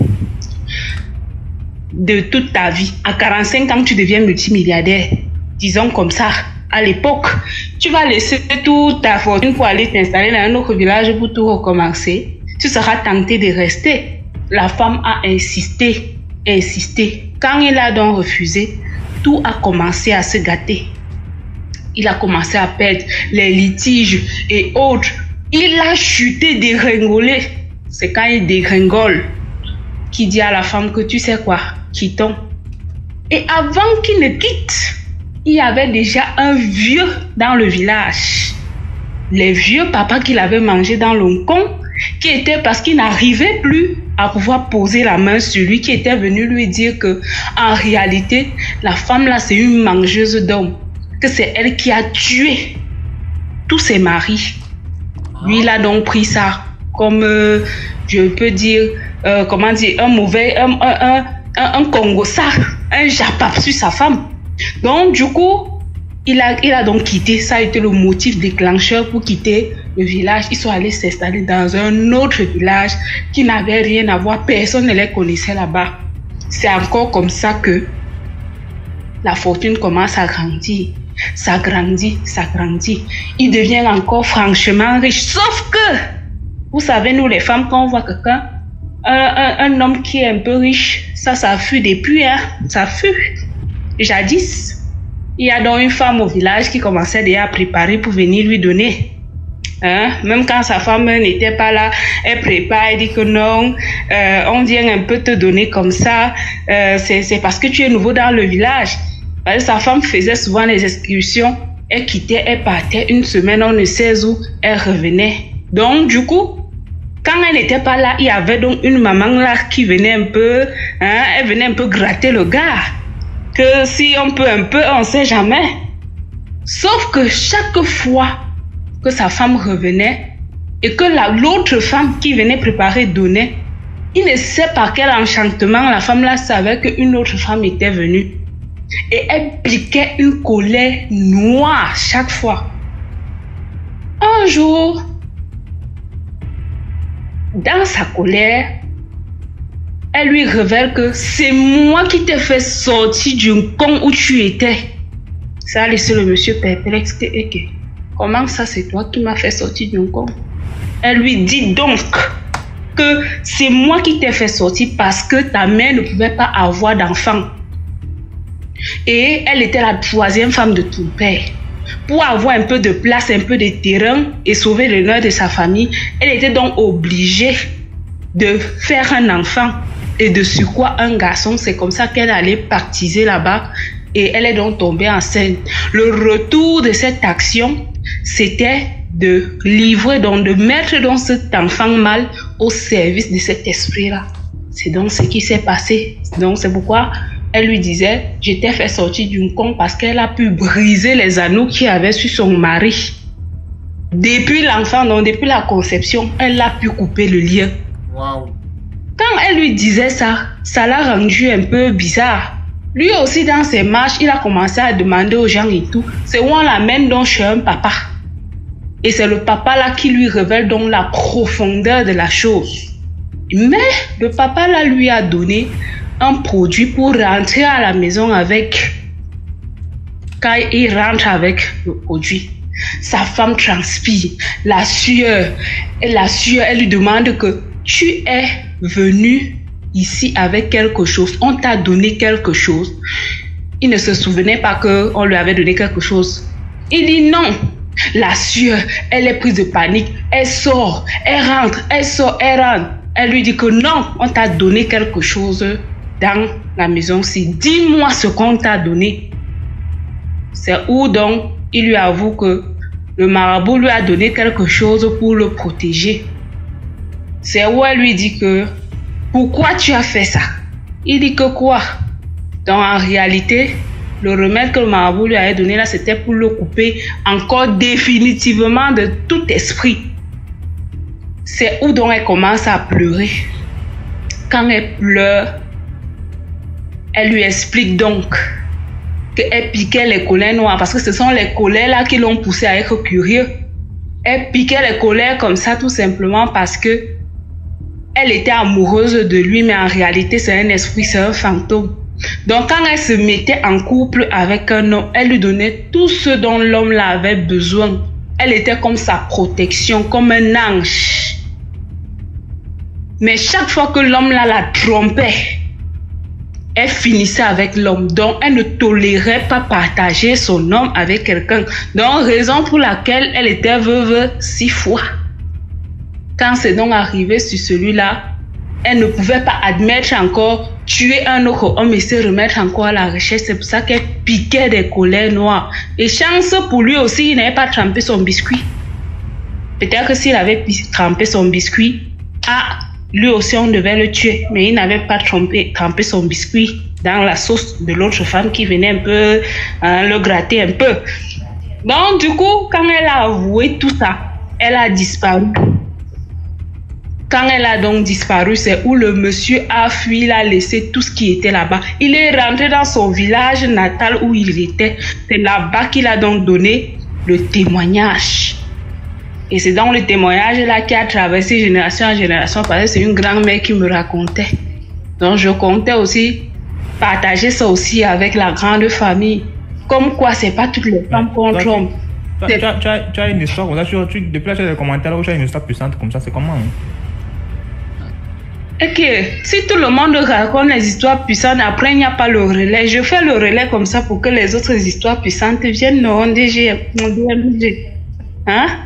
de toute ta vie. À quarante-cinq ans, tu deviens multimilliardaire. Disons comme ça. À l'époque, tu vas laisser toute ta fortune pour aller t'installer dans un autre village pour tout recommencer. Tu seras tenté de rester. La femme a insisté, insisté. Quand il a donc refusé, tout a commencé à se gâter. Il a commencé à perdre les litiges et autres. Il a chuté, dégringolé. C'est quand il dégringole qu'il dit à la femme que tu sais quoi, quittons. Et avant qu'il ne quitte, il y avait déjà un vieux dans le village. Les vieux papas qu'il avait mangé dans l'oncon, qui était parce qu'il n'arrivait plus à pouvoir poser la main sur lui, qui était venu lui dire que en réalité, la femme là, c'est une mangeuse d'hommes, que c'est elle qui a tué tous ses maris. Lui, il a donc pris ça comme, euh, je peux dire, euh, comment dire, un mauvais, un, un, un, un, un congossa, un japap sur sa femme. Donc, du coup, il a, il a donc quitté. Ça a été le motif déclencheur pour quitter le village. Ils sont allés s'installer dans un autre village qui n'avait rien à voir. Personne ne les connaissait là-bas. C'est encore comme ça que la fortune commence à grandir. Ça grandit, ça grandit. Il devient encore franchement riche. Sauf que, vous savez, nous les femmes, quand on voit quelqu'un, un, un, un homme qui est un peu riche, ça, ça fut depuis, hein, ça fut. Jadis, il y a donc une femme au village qui commençait déjà à préparer pour venir lui donner. Hein? Même quand sa femme n'était pas là, elle prépare, elle dit que non, euh, on vient un peu te donner comme ça, euh, c'est parce que tu es nouveau dans le village. Parce que sa femme faisait souvent les excursions, elle quittait, elle partait une semaine, on ne sait où, elle revenait. Donc du coup, quand elle n'était pas là, il y avait donc une maman là qui venait un peu, hein, elle venait un peu gratter le gars. Que si on peut un peu, on ne sait jamais. Sauf que chaque fois que sa femme revenait et que l'autre femme qui venait préparer donnait, il ne sait par quel enchantement la femme là savait qu'une autre femme était venue. Et elle piquait une colère noire chaque fois. Un jour, dans sa colère, elle lui révèle que c'est moi qui t'ai fait sortir du con où tu étais. Ça a laissé le monsieur perplexe. Et que, comment ça, c'est toi qui m'as fait sortir du con? Elle lui dit donc que c'est moi qui t'ai fait sortir parce que ta mère ne pouvait pas avoir d'enfant. Et elle était la troisième femme de ton père. Pour avoir un peu de place, un peu de terrain et sauver l'honneur de sa famille, elle était donc obligée de faire un enfant. Et de surcroît un garçon. C'est comme ça qu'elle allait baptiser là-bas. Et elle est donc tombée enceinte. Le retour de cette action, c'était de livrer, donc de mettre donc cet enfant mâle au service de cet esprit-là. C'est donc ce qui s'est passé. Donc c'est pourquoi elle lui disait, je t'ai fait sortir d'une con parce qu'elle a pu briser les anneaux qu'il y avait sur son mari. Depuis l'enfant, donc depuis la conception, elle a pu couper le lien. Wow. Quand elle lui disait ça, ça l'a rendu un peu bizarre. Lui aussi, dans ses marches, il a commencé à demander aux gens et tout. C'est où on l'amène donc chez un papa. Et c'est le papa là qui lui révèle donc la profondeur de la chose. Mais le papa là lui a donné un produit pour rentrer à la maison avec. Quand il rentre avec le produit, sa femme transpire, la sueur. Et la sueur, elle lui demande que tu es venu ici avec quelque chose, on t'a donné quelque chose. Il ne se souvenait pas qu'on lui avait donné quelque chose. Il dit non. La sueur, elle est prise de panique. Elle sort, elle rentre, elle sort, elle rentre. Elle lui dit que non, on t'a donné quelque chose dans la maison-ci. Dis-moi ce qu'on t'a donné. C'est où donc il lui avoue que le marabout lui a donné quelque chose pour le protéger. C'est où elle lui dit que pourquoi tu as fait ça? Il dit que quoi? Donc en réalité, le remède que le marabout lui avait donné là, c'était pour le couper encore définitivement de tout esprit. C'est où donc elle commence à pleurer. Quand elle pleure, elle lui explique donc qu'elle piquait les colères noires parce que ce sont les colères là qui l'ont poussée à être curieux. Elle piquait les colères comme ça tout simplement parce que elle était amoureuse de lui, mais en réalité c'est un esprit, c'est un fantôme. Donc quand elle se mettait en couple avec un homme, elle lui donnait tout ce dont l'homme là avait besoin. Elle était comme sa protection, comme un ange. Mais chaque fois que l'homme là la trompait, elle finissait avec l'homme. Donc elle ne tolérait pas partager son homme avec quelqu'un. Donc raison pour laquelle elle était veuve six fois. Quand c'est donc arrivé sur celui-là, elle ne pouvait pas admettre encore tuer un autre homme et se remettre encore à la recherche. C'est pour ça qu'elle piquait des colères noires. Et chance pour lui aussi, il n'avait pas trempé son biscuit. Peut-être que s'il avait trempé son biscuit, ah, lui aussi on devait le tuer. Mais il n'avait pas trempé, trempé son biscuit dans la sauce de l'autre femme qui venait un peu hein, le gratter un peu. Donc du coup, quand elle a avoué tout ça, elle a disparu. Quand elle a donc disparu, c'est où le monsieur a fui, il a laissé tout ce qui était là-bas. Il est rentré dans son village natal où il était. C'est là-bas qu'il a donc donné le témoignage. Et c'est dans le témoignage là qui a traversé génération en génération parce que c'est une grand-mère qui me racontait. Donc je comptais aussi partager ça aussi avec la grande famille. Comme quoi, c'est pas toutes les femmes qu'on trompe. Tu, tu, tu, tu as une histoire comme ça, tu, tu, depuis là tu as des commentaires où tu as une histoire puissante comme ça, c'est comment hein? Ok, si tout le monde raconte les histoires puissantes, après il n'y a pas le relais. Je fais le relais comme ça pour que les autres histoires puissantes viennent non, D G, D M G. Hein?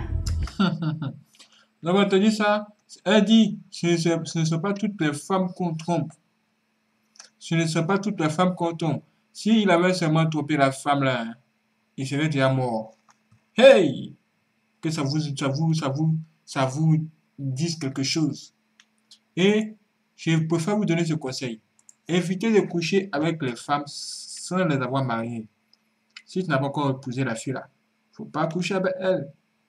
Non, mais tu dis ça, elle dit, ce ne, sont, ce ne sont pas toutes les femmes qu'on trompe. Ce ne sont pas toutes les femmes qu'on trompe. S'il avait seulement trompé la femme là, il serait déjà mort. Hey! Que ça vous, ça vous, ça vous, ça vous dise quelque chose. Et je préfère vous donner ce conseil. Évitez de coucher avec les femmes sans les avoir mariées. Si tu n'as pas encore épousé la fille là, il ne faut pas coucher avec elle.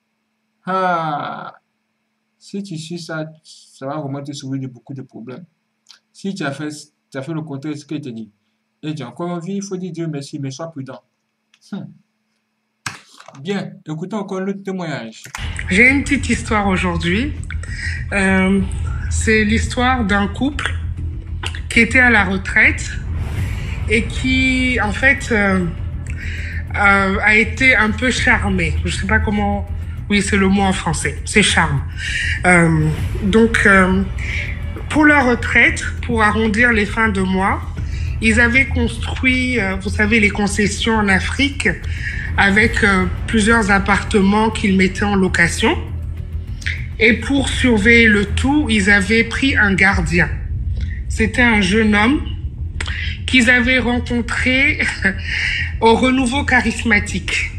Ah! Si tu suis ça, ça va vraiment te sauver de beaucoup de problèmes. Si tu as fait, tu as fait le contraire de ce qu'elle te dit, et tu as encore envie, il faut dire Dieu merci, mais sois prudent. Hmm. Bien, écoutons encore le témoignage. J'ai une petite histoire aujourd'hui. Euh, c'est l'histoire d'un couple qui était à la retraite et qui, en fait, euh, euh, a été un peu charmé. Je ne sais pas comment... Oui, c'est le mot en français. C'est charme. Euh, donc, euh, pour la retraite, pour arrondir les fins de mois, ils avaient construit, euh, vous savez, les concessions en Afrique avec euh, plusieurs appartements qu'ils mettaient en location. Et pour surveiller le tout, ils avaient pris un gardien. C'était un jeune homme qu'ils avaient rencontré au renouveau charismatique.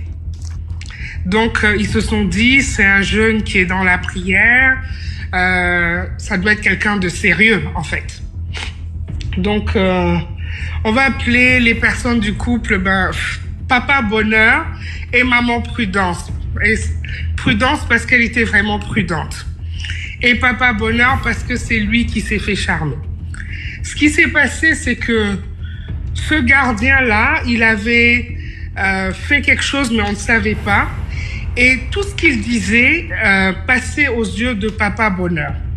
Donc, euh, ils se sont dit, c'est un jeune qui est dans la prière, euh, ça doit être quelqu'un de sérieux, en fait. Donc, euh, on va appeler les personnes du couple, ben, Papa Bonheur et Maman Prudence. Et Prudence parce qu'elle était vraiment prudente. Et Papa Bonheur parce que c'est lui qui s'est fait charmer. Ce qui s'est passé, c'est que ce gardien-là, il avait euh, fait quelque chose, mais on ne savait pas. Et tout ce qu'il disait euh, passait aux yeux de Papa Bonheur.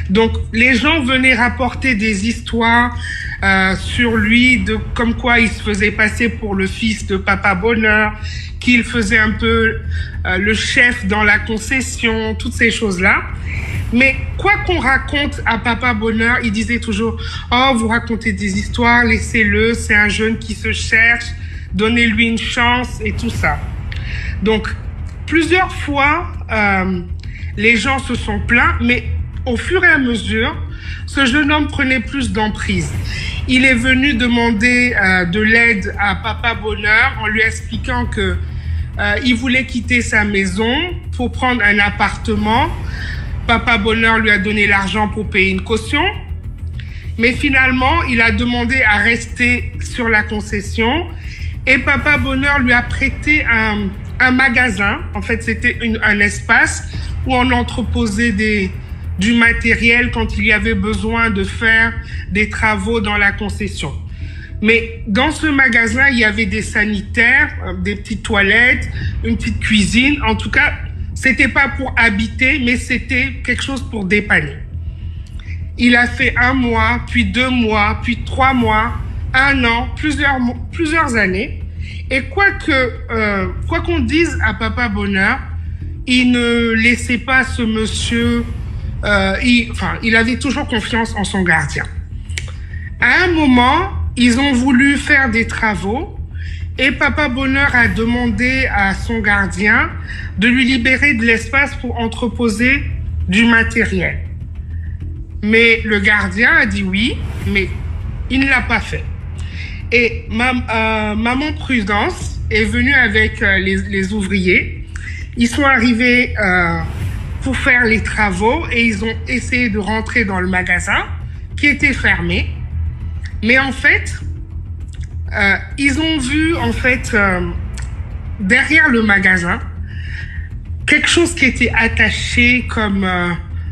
Donc, les gens venaient rapporter des histoires euh, sur lui, de comme quoi il se faisait passer pour le fils de Papa Bonheur, qu'il faisait un peu euh, le chef dans la concession, toutes ces choses-là. Mais quoi qu'on raconte à Papa Bonheur, il disait toujours « Oh, vous racontez des histoires, laissez-le, c'est un jeune qui se cherche, donnez-lui une chance et tout ça. » Donc, plusieurs fois, euh, les gens se sont plaints, mais au fur et à mesure, ce jeune homme prenait plus d'emprise. Il est venu demander euh, de l'aide à Papa Bonheur en lui expliquant que euh, il voulait quitter sa maison pour prendre un appartement. Papa Bonheur lui a donné l'argent pour payer une caution. Mais finalement, il a demandé à rester sur la concession et Papa Bonheur lui a prêté un, un magasin. En fait, c'était une, un espace où on entreposait des, du matériel quand il y avait besoin de faire des travaux dans la concession. Mais dans ce magasin, il y avait des sanitaires, des petites toilettes, une petite cuisine. En tout cas, c'était pas pour habiter, mais c'était quelque chose pour dépanner. Il a fait un mois, puis deux mois, puis trois mois, un an, plusieurs, plusieurs années. Et quoi que, euh, quoi qu'on dise à Papa Bonheur, il ne laissait pas ce monsieur, euh, il, enfin, il avait toujours confiance en son gardien. À un moment, ils ont voulu faire des travaux et Papa Bonheur a demandé à son gardien de lui libérer de l'espace pour entreposer du matériel. Mais le gardien a dit oui, mais il ne l'a pas fait. Et ma, euh, Maman Prudence est venue avec euh, les, les ouvriers. Ils sont arrivés euh, pour faire les travaux et ils ont essayé de rentrer dans le magasin qui était fermé. Mais en fait, euh, ils ont vu en fait euh, derrière le magasin quelque chose qui était attaché comme euh,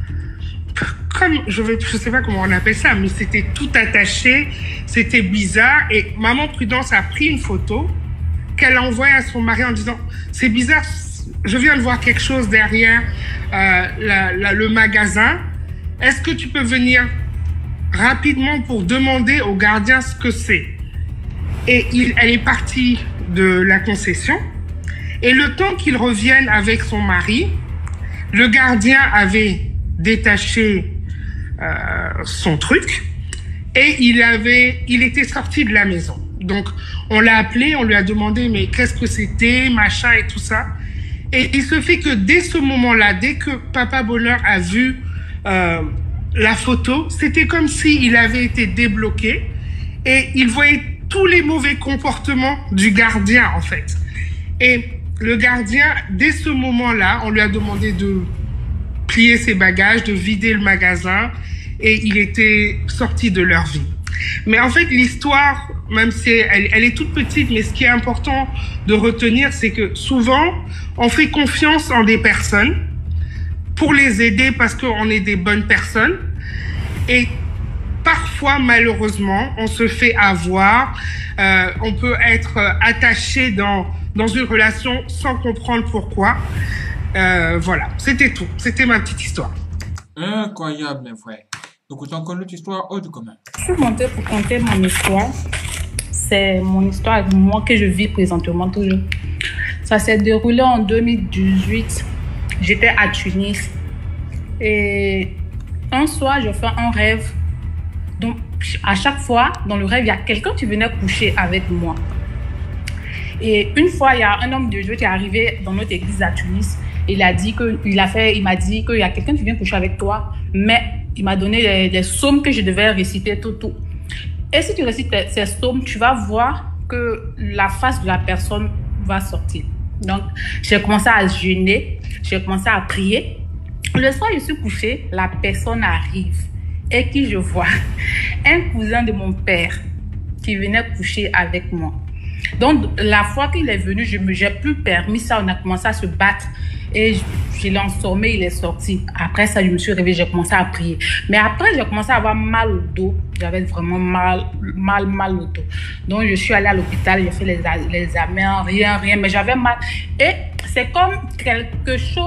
comme je ne je sais pas comment on appelle ça, mais c'était tout attaché, c'était bizarre. Et Maman Prudence a pris une photo qu'elle a envoyée à son mari en disant c'est bizarre, je viens de voir quelque chose derrière euh, la, la, le magasin. Est-ce que tu peux venir rapidement pour demander au gardien ce que c'est? Et il, elle est partie de la concession. Et le temps qu'il revienne avec son mari, le gardien avait détaché euh, son truc et il avait, il était sorti de la maison. Donc, on l'a appelé, on lui a demandé mais qu'est-ce que c'était, machin et tout ça. Et il se fait que dès ce moment-là, dès que Papa Bonheur a vu euh, la photo, c'était comme s'il avait été débloqué et il voyait tous les mauvais comportements du gardien, en fait. Et le gardien, dès ce moment-là, on lui a demandé de plier ses bagages, de vider le magasin et il était sorti de leur vie. Mais en fait, l'histoire, même si elle, elle est toute petite, mais ce qui est important de retenir, c'est que souvent, on fait confiance en des personnes pour les aider parce qu'on est des bonnes personnes. Et parfois, malheureusement, on se fait avoir. Euh, on peut être attaché dans, dans une relation sans comprendre pourquoi. Euh, voilà, c'était tout. C'était ma petite histoire. Incroyable, mes frères. Donc, tu as encore une autre histoire hors du commun. Je suis montée pour compter mon histoire. C'est mon histoire avec moi que je vis présentement toujours. Ça s'est déroulé en deux mille dix-huit. J'étais à Tunis. Et un soir, je fais un rêve. Donc, à chaque fois, dans le rêve, il y a quelqu'un qui venait coucher avec moi. Et une fois, il y a un homme de Dieu qui est arrivé dans notre église à Tunis. Il a dit que, il a fait, il m'a dit qu'il y a quelqu'un qui vient coucher avec toi, mais il m'a donné les, les psaumes que je devais réciter tout, tout. Et si tu récites ces psaumes, tu vas voir que la face de la personne va sortir. Donc, j'ai commencé à jeûner, j'ai commencé à prier. Le soir, je suis couchée, la personne arrive. Et qui je vois? Un cousin de mon père qui venait coucher avec moi. Donc, la fois qu'il est venu, je me j'ai plus permis ça. On a commencé à se battre. Et je, je l'ai ensommé, il est sorti. Après ça, je me suis réveillée, j'ai commencé à prier. Mais après, j'ai commencé à avoir mal au dos. J'avais vraiment mal, mal, mal au dos. Donc, je suis allée à l'hôpital, j'ai fait les, les examens, rien, rien. Mais j'avais mal. Et c'est comme quelque chose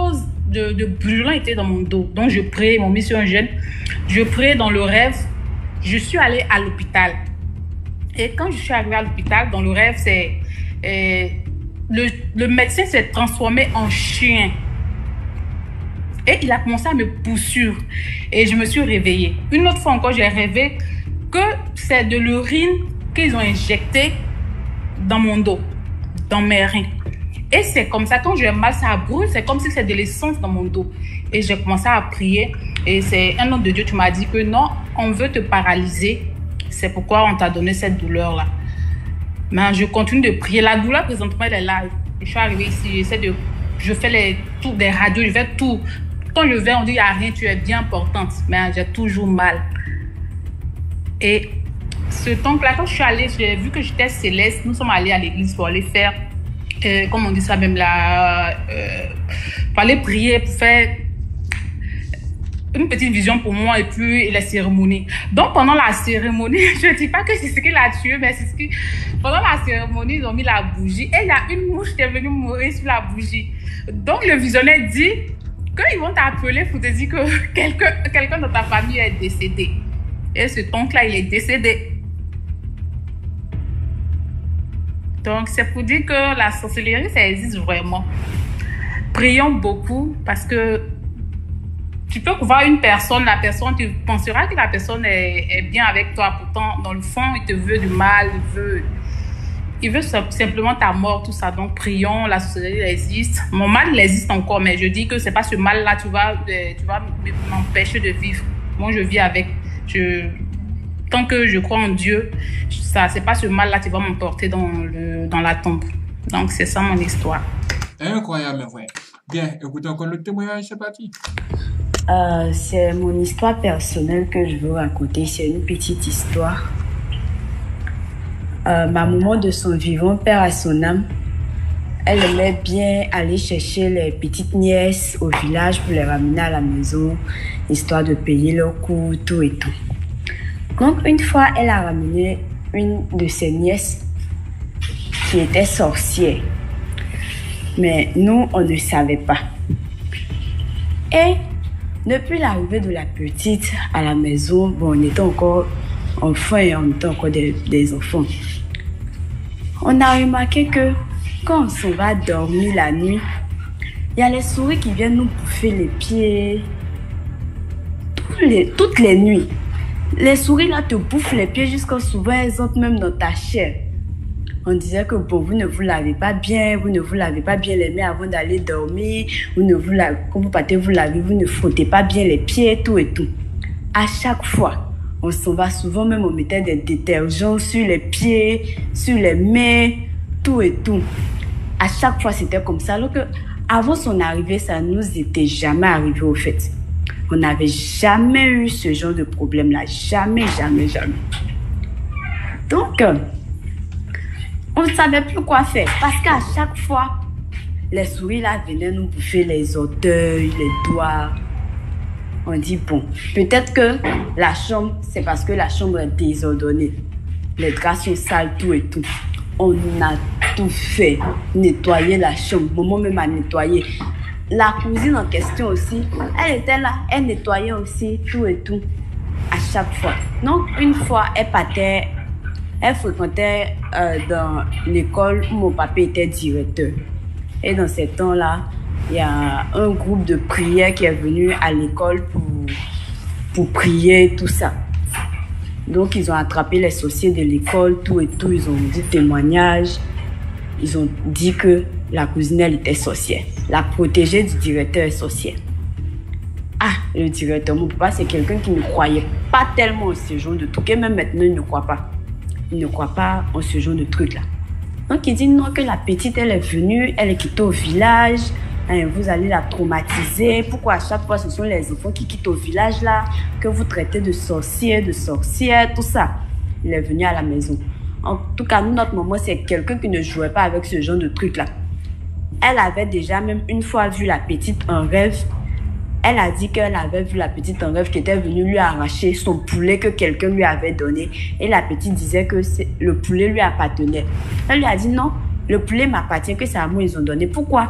de, de brûlant était dans mon dos. Donc, je priais, ils m'ont mis sur un jeûne. Je priais dans le rêve. Je suis allée à l'hôpital. Et quand je suis arrivée à l'hôpital, dans le rêve, c'est... Euh, le, le médecin s'est transformé en chien. Et il a commencé à me poursuivre. Et je me suis réveillée. Une autre fois encore, j'ai rêvé que c'est de l'urine qu'ils ont injecté dans mon dos, dans mes reins. Et c'est comme ça, quand j'ai mal, ça brûle, c'est comme si c'était de l'essence dans mon dos. Et j'ai commencé à prier. Et c'est un homme de Dieu qui m'a dit que non, on veut te paralyser. C'est pourquoi on t'a donné cette douleur-là. Mais je continue de prier. La douleur, présentement, elle est là. Je suis arrivée ici, j'essaie de... Je fais les tours des radios, je fais tout. Quand je vais, on dit, il n'y a rien, tu es bien importante. Mais j'ai toujours mal. Et ce temps-là, quand je suis allée, j'ai vu que j'étais céleste. Nous sommes allés à l'église pour aller faire, euh, comme on dit ça même là, euh, pour aller prier, pour faire une petite vision pour moi et puis la cérémonie. Donc, pendant la cérémonie, je ne dis pas que c'est ce qui l'a tué, mais c'est ce qui... Pendant la cérémonie, ils ont mis la bougie et il y a une mouche qui est venue mourir sur la bougie. Donc, le visionnaire dit qu'ils vont t'appeler pour te dire que quelqu'un quelqu'un dans ta famille est décédé. Et ce toncle-là, il est décédé. Donc, c'est pour dire que la sorcellerie, ça existe vraiment. Prions beaucoup parce que tu peux voir une personne, la personne, tu penseras que la personne est, est bien avec toi. Pourtant, dans le fond, il te veut du mal, il veut, il veut simplement ta mort, tout ça. Donc, prions, la sorcellerie existe. Mon mal, il existe encore, mais je dis que c'est pas ce mal-là, tu vas, tu vas m'empêcher de vivre. Moi, je vis avec. Je, tant que je crois en Dieu, ça, c'est pas ce mal-là qui va m'emporter dans, le, dans la tombe. Donc, c'est ça mon histoire. Incroyable, mais vrai. Bien, écoutez encore le témoignage, c'est parti. Euh, c'est mon histoire personnelle que je veux raconter. C'est une petite histoire. Euh, ma maman de son vivant, père à son âme, elle aimait bien aller chercher les petites nièces au village pour les ramener à la maison, histoire de payer leur coût, tout et tout. Donc, une fois, elle a ramené une de ses nièces qui était sorcière. Mais nous, on ne savait pas. Et depuis l'arrivée de la petite à la maison, bon, on était encore enfants et on était encore des, des enfants. On a remarqué que quand on s'en va dormir la nuit, il y a les souris qui viennent nous bouffer les pieds. Toutes les, toutes les nuits. Les souris là te bouffent les pieds jusqu'à souvent elles entrent même dans ta chair. On disait que bon, vous ne vous lavez pas bien, vous ne vous lavez pas bien les mains avant d'aller dormir, vous ne vous lavez, quand vous partez vous lavez, vous ne frottez pas bien les pieds, tout et tout. À chaque fois, on s'en va souvent, même on mettait des détergents sur les pieds, sur les mains, tout et tout. À chaque fois, c'était comme ça. Alors que avant son arrivée, ça ne nous était jamais arrivé au fait. On n'avait jamais eu ce genre de problème-là. Jamais, jamais, jamais. Donc, on ne savait plus quoi faire. Parce qu'à chaque fois, les souris là venaient nous bouffer les orteils, les doigts. On dit, bon, peut-être que la chambre, c'est parce que la chambre est désordonnée. Les draps sont sales, tout et tout. On a tout fait. Nettoyer la chambre. Maman même a nettoyé. La cousine en question aussi, elle était là, elle nettoyait aussi, tout et tout. À chaque fois. Donc, une fois, elle partait, elle fréquentait euh, dans l'école où mon papa était directeur. Et dans ces temps-là, il y a un groupe de prière qui est venu à l'école pour, pour prier, tout ça. Donc, ils ont attrapé les sorciers de l'école, tout et tout. Ils ont dit témoignage. Ils ont dit que la cousine, elle était sorcière. La protégée du directeur est sorcière. Ah, le directeur, mon papa, c'est quelqu'un qui ne croyait pas tellement en ce genre de trucs. Et même maintenant, il ne croit pas. Il ne croit pas en ce genre de trucs-là. Donc, il dit non, que la petite, elle est venue, elle est quittée au village. Hein, vous allez la traumatiser. Pourquoi à chaque fois, ce sont les enfants qui quittent au village, là, que vous traitez de sorcière, de sorcière, tout ça. Il est venu à la maison. En tout cas, nous, notre maman, c'est quelqu'un qui ne jouait pas avec ce genre de trucs-là. Elle avait déjà même une fois vu la petite en rêve. Elle a dit qu'elle avait vu la petite en rêve qui était venue lui arracher son poulet que quelqu'un lui avait donné. Et la petite disait que le poulet lui appartenait. Elle lui a dit non, le poulet m'appartient, que c'est à moi ils ont donné. Pourquoi?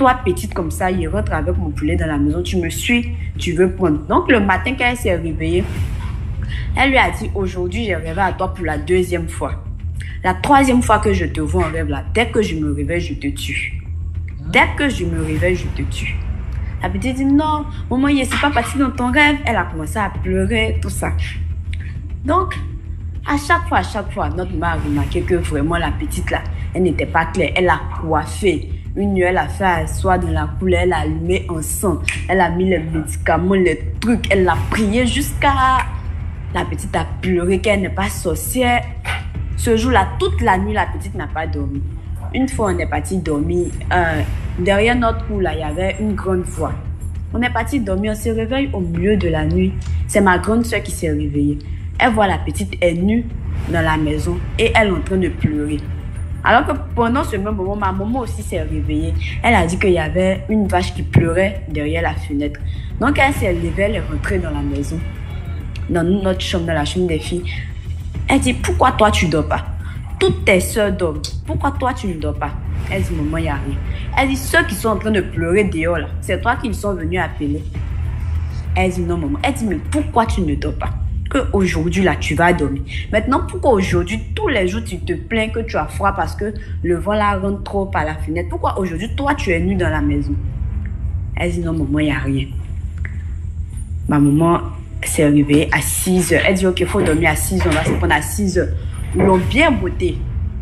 toi, petite comme ça, il rentre avec mon poulet dans la maison, tu me suis, tu veux prendre. Donc, le matin, quand elle s'est réveillée, elle lui a dit, aujourd'hui, j'ai rêvé à toi pour la deuxième fois. La troisième fois que je te vois en rêve là, dès que je me réveille, je te tue. Dès que je me réveille, je te tue. La petite dit, non, maman, je ne suis pas partie dans ton rêve. Elle a commencé à pleurer, tout ça. Donc, à chaque fois, à chaque fois, notre mère a remarqué que vraiment la petite là, elle n'était pas claire. Elle a coiffé. Une nuit, elle a fait asseoir dans la couleur, elle a allumé un sang. Elle a mis les médicaments, les trucs. Elle a prié jusqu'à... La petite a pleuré qu'elle n'est pas sorcière. Ce jour-là, toute la nuit, la petite n'a pas dormi. Une fois, on est parti dormir. Euh, derrière notre cour, là, il y avait une grande voie. On est parti dormir, on se réveille au milieu de la nuit. C'est ma grande soeur qui s'est réveillée. Elle voit la petite est nue dans la maison et elle est en train de pleurer. Alors que pendant ce même moment, ma maman aussi s'est réveillée. Elle a dit qu'il y avait une vache qui pleurait derrière la fenêtre. Donc elle s'est levée, elle est rentrée dans la maison, dans notre chambre, dans la chambre des filles. Elle dit, pourquoi toi tu ne dors pas? Toutes tes soeurs dorment. Pourquoi toi tu ne dors pas? Elle dit, maman, il n'y a rien. Elle dit, ceux qui sont en train de pleurer dehors là, c'est toi qu'ils sont venus appeler. Elle dit, non maman. Elle dit, mais pourquoi tu ne dors pas? Que aujourd'hui là tu vas dormir. Maintenant, pourquoi aujourd'hui tous les jours tu te plains que tu as froid parce que le vent là rentre trop par la fenêtre? Pourquoi aujourd'hui toi tu es nue dans la maison? Elle dit, non maman, il n'y a rien. Ma maman s'est réveillée à six heures. Elle dit, ok, il faut dormir à six heures. On va se prendre à six heures. Ils l'ont bien botté.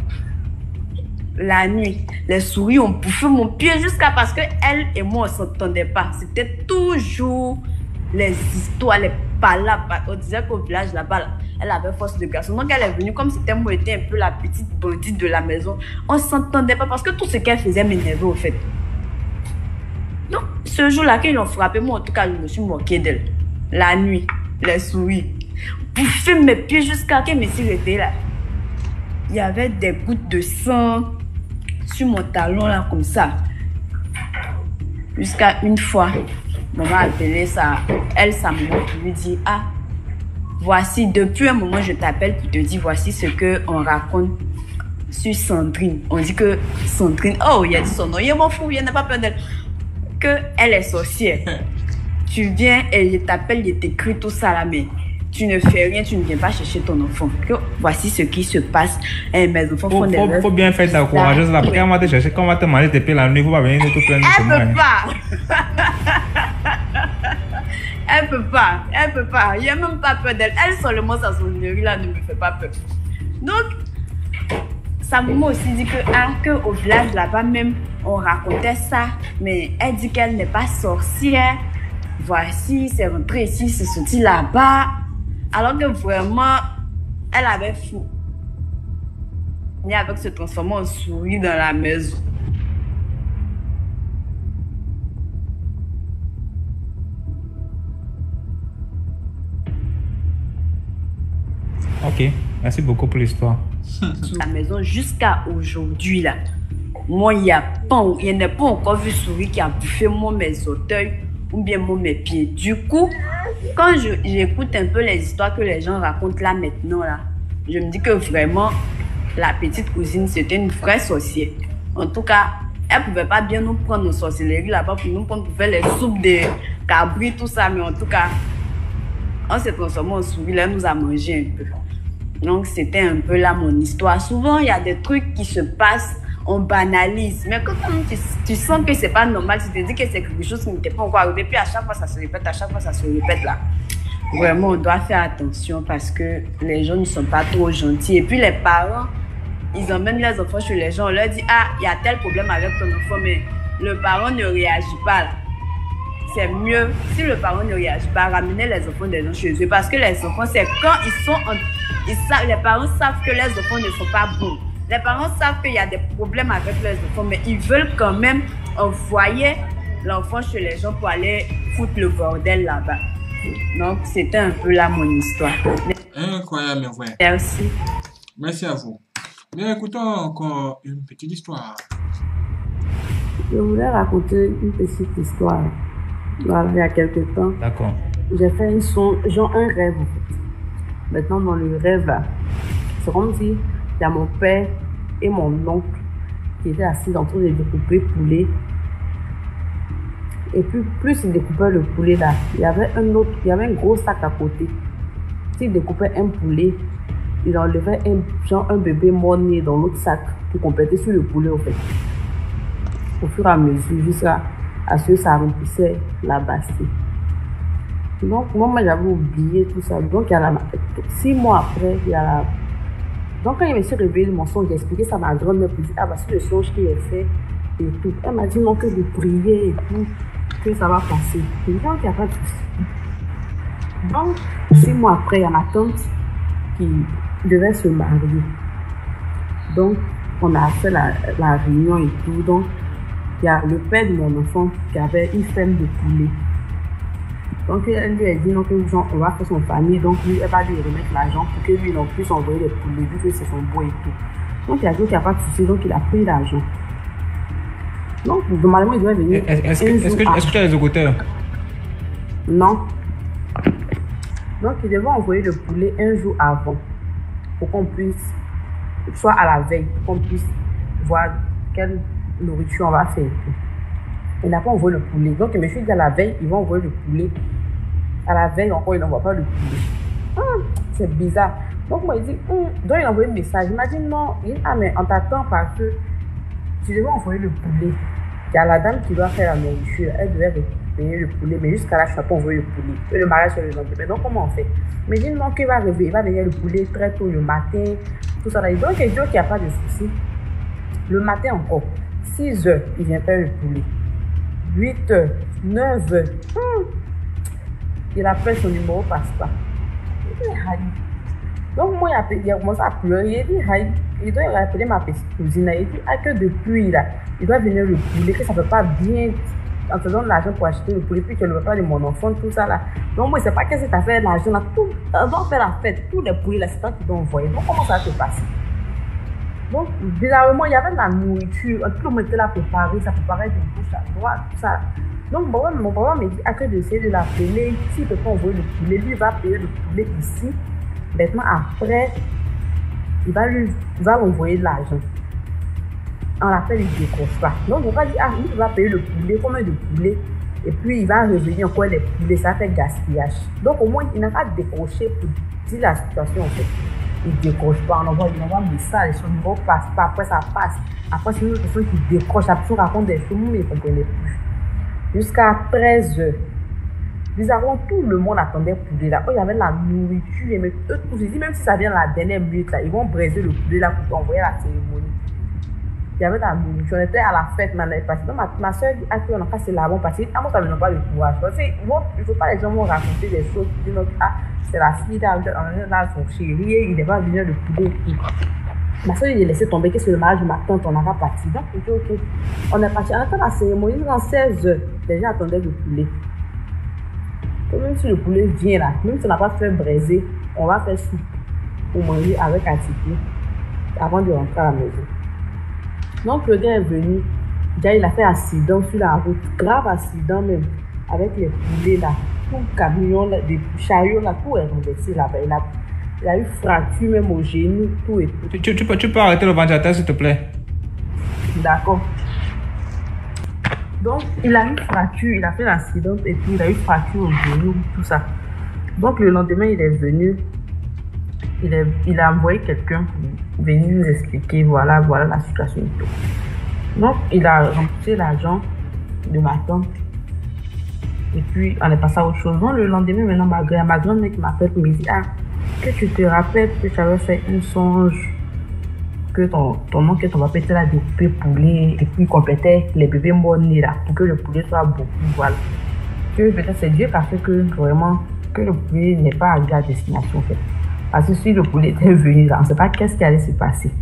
La nuit, les souris ont bouffé mon pied jusqu'à parce que elle et moi on ne s'entendait pas. C'était toujours les histoires, les palabres. On disait qu'au village là-bas, elle avait force de garçon. Donc elle est venue comme si moi était un peu la petite bandite de la maison. On ne s'entendait pas parce que tout ce qu'elle faisait m'énervait au fait. Donc ce jour-là, quand ils l'ont frappé, moi en tout cas, je me suis moquée d'elle. La nuit, les souris bouffaient mes pieds jusqu'à ce que je me suis réveillée là. Il y avait des gouttes de sang sur mon talon là comme ça. Jusqu'à une fois, maman a appelé ça, elle, sa maman, qui lui dit, ah, voici, depuis un moment, je t'appelle pour te dire, voici ce qu'on raconte sur Sandrine. On dit que Sandrine, oh, il a dit son nom, il m'en fout, il n'a pas peur d'elle, qu'elle est sorcière. Tu viens et il t'appelle, il t'écrit tout ça là, mais tu ne fais rien, tu ne viens pas chercher ton enfant. Que voici ce qui se passe. Et mes enfants font faut, des faut, rêves. faut bien faire ta courageuse là. Quand on va te chercher, quand on va te manger tes pieds la nuit, il ne faut pas venir tout plein de Elle semaines. peut pas. Elle peut pas. Elle peut pas. Il n'y a même pas peur d'elle. Elle seulement, sa sorcellerie là ne me fait pas peur. Donc, sa maman aussi dit que, ah, que au village là-bas même, on racontait ça. Mais elle dit qu'elle n'est pas sorcière. Voici, c'est rentré ici, c'est sorti là-bas. Alors que vraiment, elle avait fou. Et avec se transformer en souris dans la maison. Ok, merci beaucoup pour l'histoire. La maison jusqu'à aujourd'hui là. Moi, il n'y a pas, il n'y a pas encore vu souris qui a bouffé moi mes auteuils ou bien moi mes pieds. Du coup, quand je, j'écoute un peu les histoires que les gens racontent là maintenant là, je me dis que vraiment la petite cousine c'était une vraie sorcière. En tout cas, elle pouvait pas bien nous prendre nos sorcelleries là-bas pour nous prendre pour faire les soupes de cabri tout ça, mais en tout cas, on s'est transformé en souris là, elle nous a mangé un peu. Donc c'était un peu là mon histoire. Souvent il y a des trucs qui se passent, on banalise. Mais quand tu, tu sens que c'est pas normal, tu te dis que c'est quelque chose qui n'était pas encore arrivé, puis à chaque fois ça se répète, à chaque fois ça se répète là. Vraiment, on doit faire attention parce que les gens ne sont pas trop gentils. Et puis les parents, ils emmènent les enfants chez les gens, on leur dit, ah, il y a tel problème avec ton enfant, mais le parent ne réagit pas là. C'est mieux, si le parent ne réagit pas, ramener les enfants des gens chez eux. Parce que les enfants, c'est quand ils sont en... Ils savent, les parents savent que les enfants ne sont pas bons. Les parents savent qu'il y a des problèmes avec les enfants, mais ils veulent quand même envoyer l'enfant chez les gens pour aller foutre le bordel là-bas. Donc, c'était un peu là mon histoire. Incroyable, mes frères. Merci. Merci à vous. Mais écoutons encore une petite histoire. Je voulais raconter une petite histoire. Voilà, il y a quelques temps. D'accord. J'ai fait une son, genre un rêve en fait. Maintenant, dans le rêve, c'est comme si il y a mon père et mon oncle qui étaient assis en train de découper poulet Et puis, plus il découpait le poulet là, il y avait un autre, il y avait un gros sac à côté. S'il découpait un poulet, il enlevait un, genre un bébé mort-né dans l'autre sac pour compléter sur le poulet, au fait. Au fur et à mesure, jusqu'à ce que ça remplissait la bassine. Donc, moi, moi j'avais oublié tout ça. Donc, il y a la, six mois après, il y a la... Donc, quand je me suis réveillée de mon songe, j'ai expliqué ça à ma grand-mère pour dire, ah, bah, c'est le songe qu'il a fait et tout. Elle m'a dit, non, que de prier et tout, que ça va passer. Je dis, donc, il n'y a pas de souci. Donc, six mois après, il y a ma tante qui devait se marier. Donc, on a fait la, la réunion et tout. Donc, il y a le père de mon enfant qui avait une ferme de poulet. Donc, elle lui a dit, non, que genre, on va faire son famille. Donc, lui, elle va lui remettre l'argent pour que lui, il puisse envoyer les poulets, vu que c'est son bois et tout. Donc, il a dit qu'il n'y a pas de souci. Donc, il a pris l'argent. Donc, normalement, il doit venir. Est-ce que, est-ce que, est-ce que tu as les écouteurs? Non. Donc, il devait envoyer le poulet un jour avant pour qu'on puisse, soit à la veille, pour qu'on puisse voir quelle nourriture on va faire. Il n'a pas envoyé le poulet. Donc, je me suis dit à la veille, ils vont envoyer le poulet. À la veille, encore, il n'envoie pas le poulet. Hum, c'est bizarre. Donc, moi, il dit, hum. Donc, il a envoyé un message. Il m'a dit, non, il dit, ah, mais on t'attend parce que tu devais envoyer le poulet. Il y a la dame qui doit faire la nourriture. Elle devait payer le poulet, mais jusqu'à là, je n'ai pas envoyé le poulet. Et le mariage sur le lendemain. Donc, comment on fait? Mais il dit, non, qu'il va arriver. Il va venir le poulet très tôt le matin. Tout ça. Donc, il dit qu'il n'y a pas de souci. Le matin encore, six heures, il vient faire le poulet. huit heures, neuf heures. Hum. Il appelle son numéro, passe pas. Il dit, aïe. Donc, moi, il a commencé à pleurer. Il dit, aïe. Il doit appeler ma petite cousine. Il dit, ah, que depuis, là, il doit venir le poulet, que ça ne peut pas bien. En te donnant l'argent pour acheter le poulet, puis que le repas de mon enfant, tout ça, là. Donc, moi, je ne sais pas qu'est-ce que tu as fait l'argent, là. Tout, on doit faire la fête. Tous les poulets, là, c'est toi qui dois envoyer. Donc, comment ça va se passer? Donc, bizarrement, il y avait de la nourriture. Tout le monde était là préparé, ça préparait de gauche à droite, tout ça. Donc, mon papa, mon papa me dit, à que d'essayer de l'appeler. S'il ne peut pas envoyer le poulet, lui, il va payer le poulet ici. Maintenant, après, il va lui, il va l'envoyer de l'argent. On l'appelle, il ne décroche pas. Donc, on va dire, ah, il va payer le poulet, combien de poulet? Et puis, il va revenir encore les poulets, ça fait gaspillage. Donc, au moins, il n'a pas décroché pour dire la situation, en fait. Il ne décroche pas, on envoie, il envoie un message, son numéro ne passe pas, après ça passe. Après, c'est une autre personne qui décroche, la personne raconte des choses, mais il ne comprenait plus. Jusqu'à treize heures. Bizarrement, tout le monde attendait poulet là. Oh, il y avait de la nourriture, mais eux tous, je dis, même si ça vient à la dernière minute là, ils vont braiser le poulet là pour envoyer à la cérémonie. Il y avait de la nourriture, on était à la fête, mais on avait passé. Donc, ma, ma soeur dit, ah, on n'a pas c'est là, bon, parce que, ah, moi, ça ne me donne pas le courage. Parce que, bon, il ne faut pas les gens vont raconter des choses, qui disent, ah, c'est la fille là, on est là, son chéri, il n'est pas venu le poulet. Ma soeur, il a laissé tomber que c'est le mariage de ma tante, on n'a pas parti. Donc, il dit, ok, on est parti. On attend la cérémonie, dans seize heures, les gens attendaient le poulet. Et même si le poulet vient là, même si on n'a pas fait braiser, on va faire soupe pour manger avec un ticket avant de rentrer à la maison. Donc, le gars est venu, déjà il a fait accident sur la route, grave accident même, avec les poulets là, tout le camion, là, des chariots là, tout est renversé là-bas. Il a, il a eu fracture même au genou, tout et tout. Tu, tu, tu, peux, tu peux arrêter le ventilateur s'il te plaît? D'accord. Donc, il a eu fracture, il a fait l'accident et puis il a eu fracture au genou, tout ça. Donc, le lendemain, il est venu, il, est, il a envoyé quelqu'un venir nous expliquer, voilà, voilà la situation et tout. Donc, il a remboursé l'argent de ma tante et puis on est passé à autre chose. Donc, le lendemain, maintenant, ma, ma grand-mère qui m'appelle pour me dire, ah, que tu te rappelles que tu avais fait un songe que ton, ton oncle et ton papa étaient là découpé poulet et puis complétaient les bébés morts-nés là pour que le poulet soit beaucoup, voilà. Que peut-être c'est Dieu qui a fait que vraiment que le poulet n'est pas arrivé à destination en fait. Parce que si le poulet était venu là, on ne sait pas qu'est-ce qui allait se passer.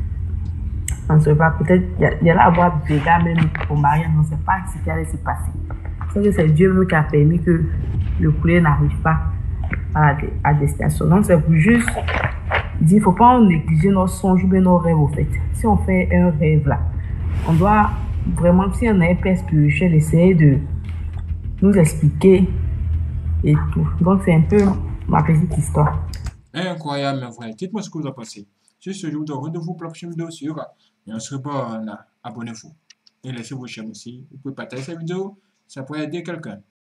On ne sait pas, peut-être il y allait avoir des gars même au mariage, on ne sait pas ce qui allait se passer. C'est que c'est Dieu qui a permis que le poulet n'arrive pas à, à destination. Donc c'est pour juste il dit, il ne faut pas négliger nos songes ou nos rêves, au fait. Si on fait un rêve là, on doit vraiment, si on a un père spirituel, essayer de nous expliquer et tout. Donc, c'est un peu ma petite histoire. Incroyable, mes frères. Dites-moi ce que vous en pensez. Sur ce, je vous donne rendez-vous pour la prochaine vidéo sur. Et on se revoit, abonnez-vous. Et laissez vos chaînes aussi. Vous pouvez partager cette vidéo. Ça pourrait aider quelqu'un.